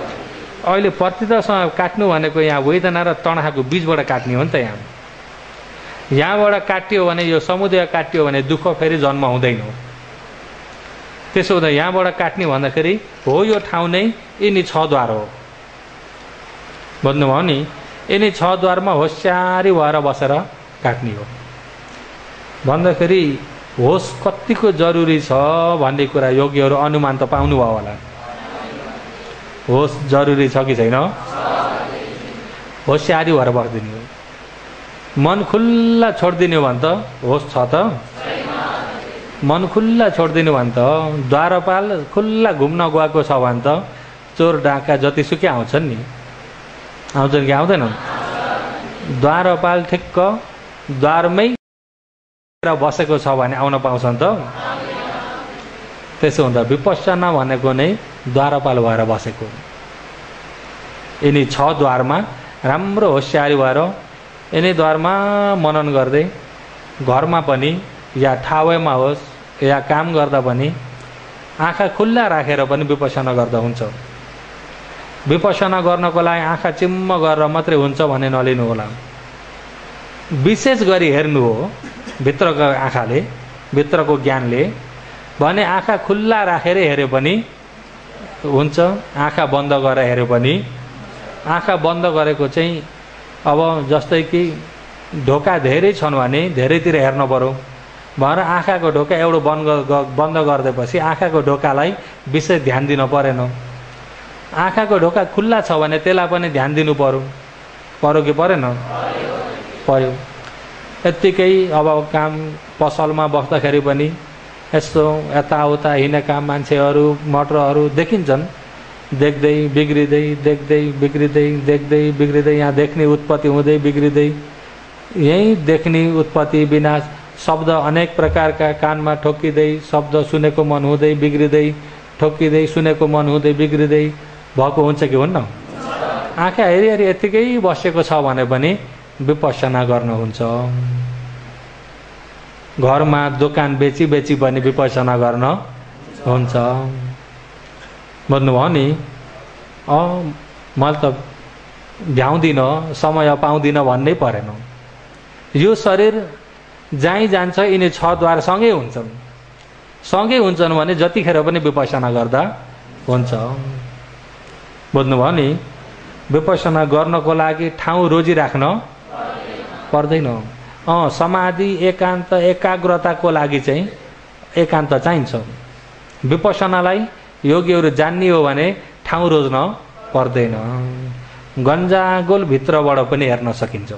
अहिले पतितासँग काट्नु भनेको यहाँ वेदना र तणाखको बीचबाट काट्ने हो नि त। यहाँबाट काटियो भने यो समुदाय काटियो भने दुःख फेरि जन्म हुँदैन। त्यसो हुँदा यहाँबाट काट्ने भन्दाखेरि हो यो ठाउँ नै यिनी 6 द्वार हो। बुझ्नुभयो नि? यिनी 6 द्वारमा होसियारी भएर बसेर काट्ने हो भन्दाखेरि होस कतिको जरुरी छ भन्ने कुरा योगीहरू अनुमान त पाउनुभयो होला। होस जरुरी छ कि छैन? होसियारी भएर बस्दिने हो। मन खुल्ला छोडिदिने हो भने त होस छ त? मन खुल्ला छोडिदिनु भने त द्वारपाल खुल्ला घुम्न गएको छ भने त चोर डाका जतिसुकै आउँछन् नि, आउँछन् कि आउँदैनन्? द्वारपाल ठिक्क द्वारमै बसेको छ भने आउन पाउँछन् त? त्यसो हुँदा विपश्यना भनेको नै द्वारपाल भएर बसेको। यिनी 6 द्वारमा राम्रो होसियारी भएर यिनी द्वारमा मनन गर्दै घरमा पनि या ठाउँमा होस् या काम गर्दा पनि आँखा खुल्ला राखेर पनि विपश्यना गर्दा हुन्छ। विपश्यना गर्नको लागि आँखा चिम्म गरेर मात्रै हुन्छ भन्ने नलिनु होला। विशेष गरी हेर्नु हो भित्रको आँखाले, भित्रको ज्ञानले भने आँखा खुल्ला राखेर हेरे पनि हुन्छ, आँखा बन्द गरेर हेरे पनि। आँखा बन्द गरेको चाहिँ अब जस्तै कि ढोका धेरै छन् भने धेरैतिर हेर्न पर्यो भनेर आँखाको ढोका एउटा बन्द गरिदिएपछि आँखाको ढोकालाई विशेष ध्यान दिन परेन। आँखाको ढोका खुल्ला छ भने त्यसलाई पनि ध्यान दिनु पर्यो कि परेन? पर्यो। यत्तिकै अब काम पसलमा बस्दाखेरि पनि यस्तो यताउता हिँडेका मान्छेहरू मोटरहरू देखिन्छन्, देख्दै बिग्रिँदै देख्दै बिग्रिँदै देख्दै बिग्रिँदै यहाँ देख्ने उत्पत्ति हुँदै बिग्रिँदै यहीँ देख्ने उत्पत्ति विनाश शब्द अनेक प्रकारका कानमा ठोक्किँदै शब्द सुनेको मन हुँदै बिग्रिँदै ठोक्किँदै सुनेको मन हुँदै बिग्रिँदै भएको हुन्छ कि हुन्न? आँखा हेरी हेरी यत्तिकै बसेको छ भने पनि विपश्यना गर्नुहुन्छ। घरमा दोकान बेची बेची पनि विपश्यना गर्न हुन्छ। बुझ्नुभयो नि? मैले त भ्याउँदिनँ, समय पाउँदिनँ भन्नै परेन। यो शरीर जहीँ जान्छ यिनी 6 द्वार सँगै हुन्छन्। सँगै हुन्छन् भने जतिखेर पनि विपश्यना गर्दा हुन्छ। बुझ्नुभयो नि? विपश्यना गर्नको लागि ठाउँ रोजी राख्न पर्दैन। समाधि एकान्त एकाग्रताको लागि चाहिँ एकान्त चाहिन्छ। विपश्यनालाई योगीहरू जान्ने हो भने ठाउँ रोज्न पर्दैन। गन्जागोल भित्रबाट पनि हेर्न सकिन्छ।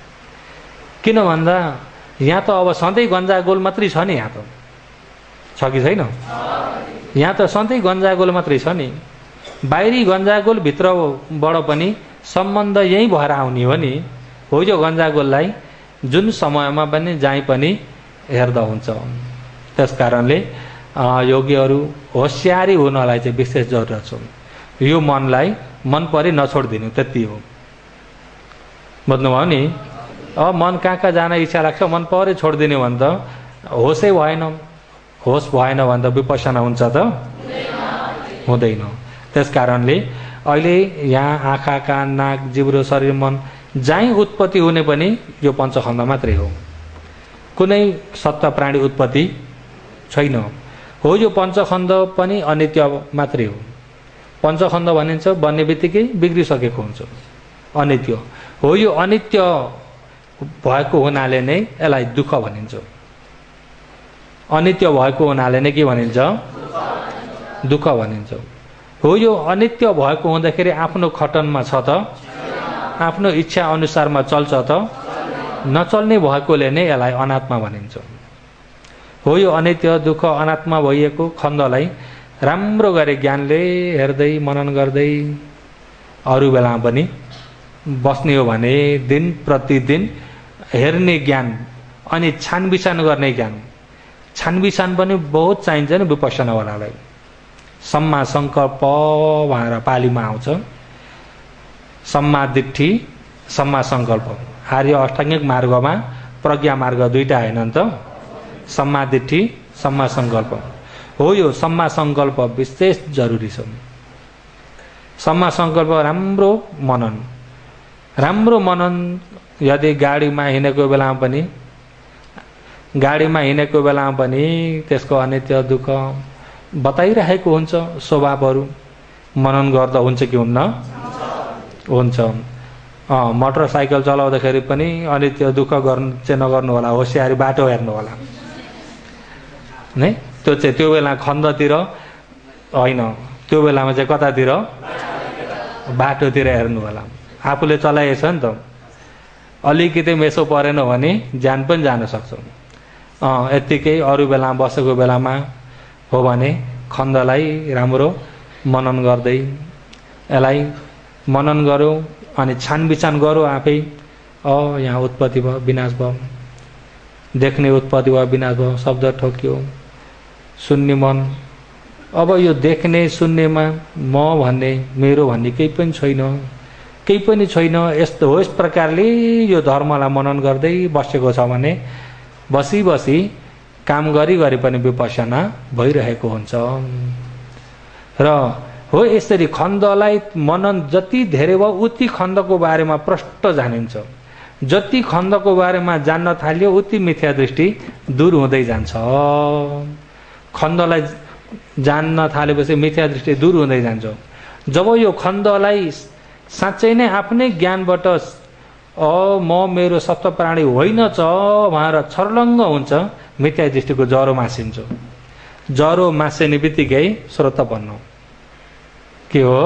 किन भन्दा यहाँ त अब सधैँ गन्जागोल मात्रै छ नि। यहाँ त छ कि छैन? यहाँ त सधैँ गन्जागोल मात्रै छ नि। बाहिरी गन्जागोल भित्रबाट पनि सम्बन्ध यहीँ भएर आउने हो नि। हो यो गन्जागोललाई जुन समयमा पनि जहीँ पनि हेर्दा हुन्छ। त्यस कारणले योगीहरू होसियारी हुनलाई चाहिँ विशेष जरुरत छ। यो मनलाई मन परि नछोडिदिनु, त्यति हो। बुझ्नुभयो नि? अब मन कहाँ जान इच्छा लाग्छ मन परि छोडिदिने भने त होसै भएन। होस भएन भने त विपश्यना हुन्छ त? हुँदैन। त्यस कारणले अहिले यहाँ आँखा कान नाक जिब्रो शरीर मन जहीँ उत्पत्ति हुने पनि यो पञ्चखण्ड मात्रै हो। कुनै सत्ता प्राणी उत्पत्ति छैन। हो यो पञ्चखण्ड पनि अनित्य मात्रै हो। पञ्चखण्ड भनिन्छ बन्ने बित्तिकै बिग्रिसकेको हुन्छ, अनित्य हो। यो अनित्य भएको हुनाले नै यसलाई दुःख भनिन्छ। अनित्य भएको हुनाले नै के भनिन्छ? दुःख भनिन्छ। हो यो अनित्य भएको हुँदाखेरि आफ्नो खटनमा छ त? आफ्नो इच्छा अनुसारमा चल्छ त? नचल्ने भएकोले नै यसलाई अनात्मा भनिन्छ। हो यो अनित्य दुःख अनात्मा भइएको खण्डलाई राम्रो गरी ज्ञानले हेर्दै मनन गर्दै अरू बेला पनि बस्ने हो भने दिन प्रतिदिन हेर्ने ज्ञान अनि छानबिछान गर्ने ज्ञान, छानबिछान पनि बहुत चाहिन्छ नि विपश्यनावालालाई। सम्मा संकल्प भनेर पालीमा आउँछ। सम्मा दिट्ठी सम्मा संकल्प। आर्य अष्टाङ्गिक मार्गमा प्रज्ञा मार्ग दुईटा हैनन् त? सम्मा दिट्ठी सम्मा संकल्प हो। यो सम्मा संकल्प विशेष जरुरी छ। सम्मा सङ्कल्प राम्रो मनन यदि गाडीमा हिँडेको बेलामा पनि त्यसको अनित्य दुःख बताइरहेको हुन्छ स्वभावहरू मनन गर्दा हुन्छ कि हुन्न हुन्छ मोटरसाइकल चलाउँदाखेरि पनि अनित्य दुःख चाहिँ नगर्नु होला होसियारी बाटो हेर्नु होला नै त्यो बेला खण्डतिर होइन त्यो बेलामा चाहिँ कतातिर बाटोतिर हेर्नु होला आफूले चलाएछ नि त अलिकति मेसो परेन भने ज्यान पनि जान सक्छ यत्तिकै अरू बेलामा बसेको बेलामा हो भने खण्डलाई राम्रो मनन गर्दै यसलाई मनन गर्यो अनि छानबिछान गर्यो आफै यहाँ उत्पत्ति भयो विनाश भयो देख्ने उत्पत्ति भयो विनाश भयो शब्द ठोक्यो सुन्ने मन अब यो देख्ने सुन्नेमा म भन्ने मेरो भन्ने केही पनि छैन यस्तो हो यस प्रकारले यो धर्मलाई मनन गर्दै बसेको छ भने बसी काम गरी पनि विपश्यना भइरहेको हुन्छ र हो यसरी खण्डलाई मनन जति धेरै भयो उति खण्डको बारेमा प्रष्ट जानिन्छ जति खण्डको बारेमा जान्न थाल्यो उति मिथ्या दृष्टि दूर हुँदै जान्छ खण्डलाई जान्न थालेपछि मिथ्या दृष्टि दूर हुँदै जान्छ जब यो खण्डलाई साँच्चै नै आफ्नै ज्ञानबाट म मेरो सप्त प्राणी होइन छ भनेर छर्लङ्ग हुन्छ मिथ्या दृष्टिको ज्वरो मासिन्छ ज्वरो मासिने बित्तिकै श्रोतपन्न के हो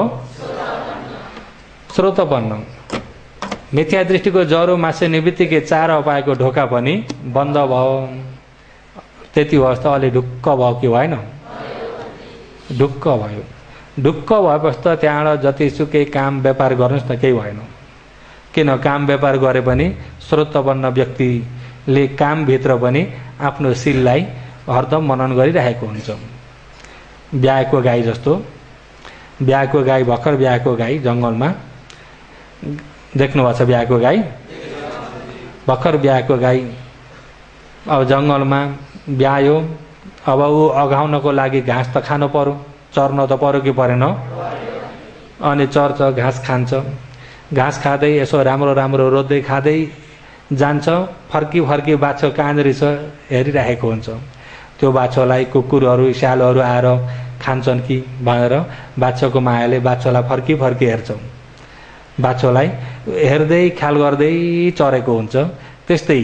श्रोतपन्न मिथ्या दृष्टिको ज्वरो मासिने बित्तिकै चार उपायको ढोका पनि बन्द भयो त्यति अवस्था अलि ढुक्क भयो कि भएन ढुक्क भयो ढुक्क भएपछि त त्यहाँबाट जतिसुकै काम व्यापार गर्नुहोस् न केही भएन किन काम व्यापार गरे पनि श्रोतपन्न व्यक्तिले कामभित्र पनि आफ्नो शीललाई हरदम मनन गरिरहेको हुन्छ ब्याएको गाई जस्तो ब्याएको गाई भर्खर ब्याएको गाई जङ्गलमा देख्नुभएको छ ब्याएको गाई भर्खर ब्याएको गाई अब जङ्गलमा ब्यायो अब ऊ अघाउनको लागि घाँस त खानु पर्यो चर्न त पर्यो कि परेन अनि चर्छ घाँस खान्छ घाँस खाँदै यसो राम्रो रोज्दै खाँदै जान्छ फर्की बाछो कहाँनिर छ हेरिरहेको हुन्छ त्यो बाछोलाई कुकुरहरू स्यालहरू आएर खान्छन् कि भनेर बाछोको मायाले बाछोलाई फर्की हेर्छ बाछोलाई हेर्दै ख्याल गर्दै चरेको हुन्छ त्यस्तै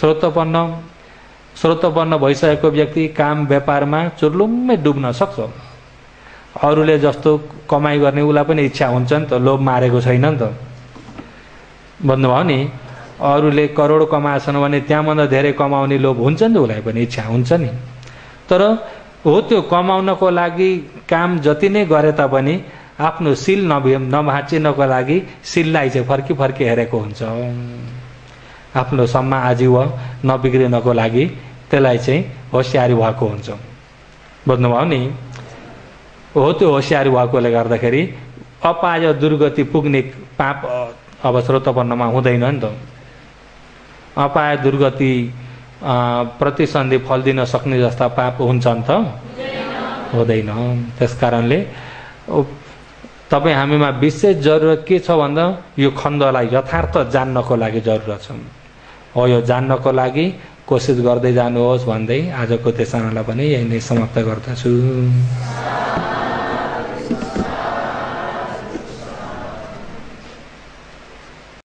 श्रोतपन्न भइसकेको व्यक्ति काम व्यापारमा चुर्लुम्मै डुब्न सक्छ अरूले जस्तो कमाई गर्ने उसलाई पनि इच्छा हुन्छ नि त लोभ मारेको छैन नि त भन्नुभयो नि अरूले करोड कमाएछन् भने त्यहाँभन्दा धेरै कमाउने लोभ हुन्छ नि त उसलाई पनि इच्छा हुन्छ नि तर हो त्यो कमाउनको लागि काम जति नै गरे तापनि आफ्नो शील नभाँचिनको लागि शीललाई चाहिँ फर्की हेरेको हुन्छ आफ्नो सम्मा आजीव नबिग्रिनको लागि त्यसलाई चाहिँ होसियारी भएको हुन्छ बुझ्नुभयो नि हो त्यो होसियारी भएकोले गर्दाखेरि अपाय दुर्गति पुग्ने पाप अब श्रोतपन्नमा हुँदैन नि त अपाय दुर्गति प्रतिसन्धि फल दिन सक्ने जस्ता पाप हुन्छन् त हुँदैन त्यसकारणले तपाईँ हामीमा विशेष जरुरत के छ भन्दा यो खण्डलाई यथार्थ जान्नको लागि जरुरत छ हो यो जान्नको लागि कोसिस गर्दै जानुहोस् भन्दै आजको देशनालाई पनि यही नै समाप्त गर्दछु।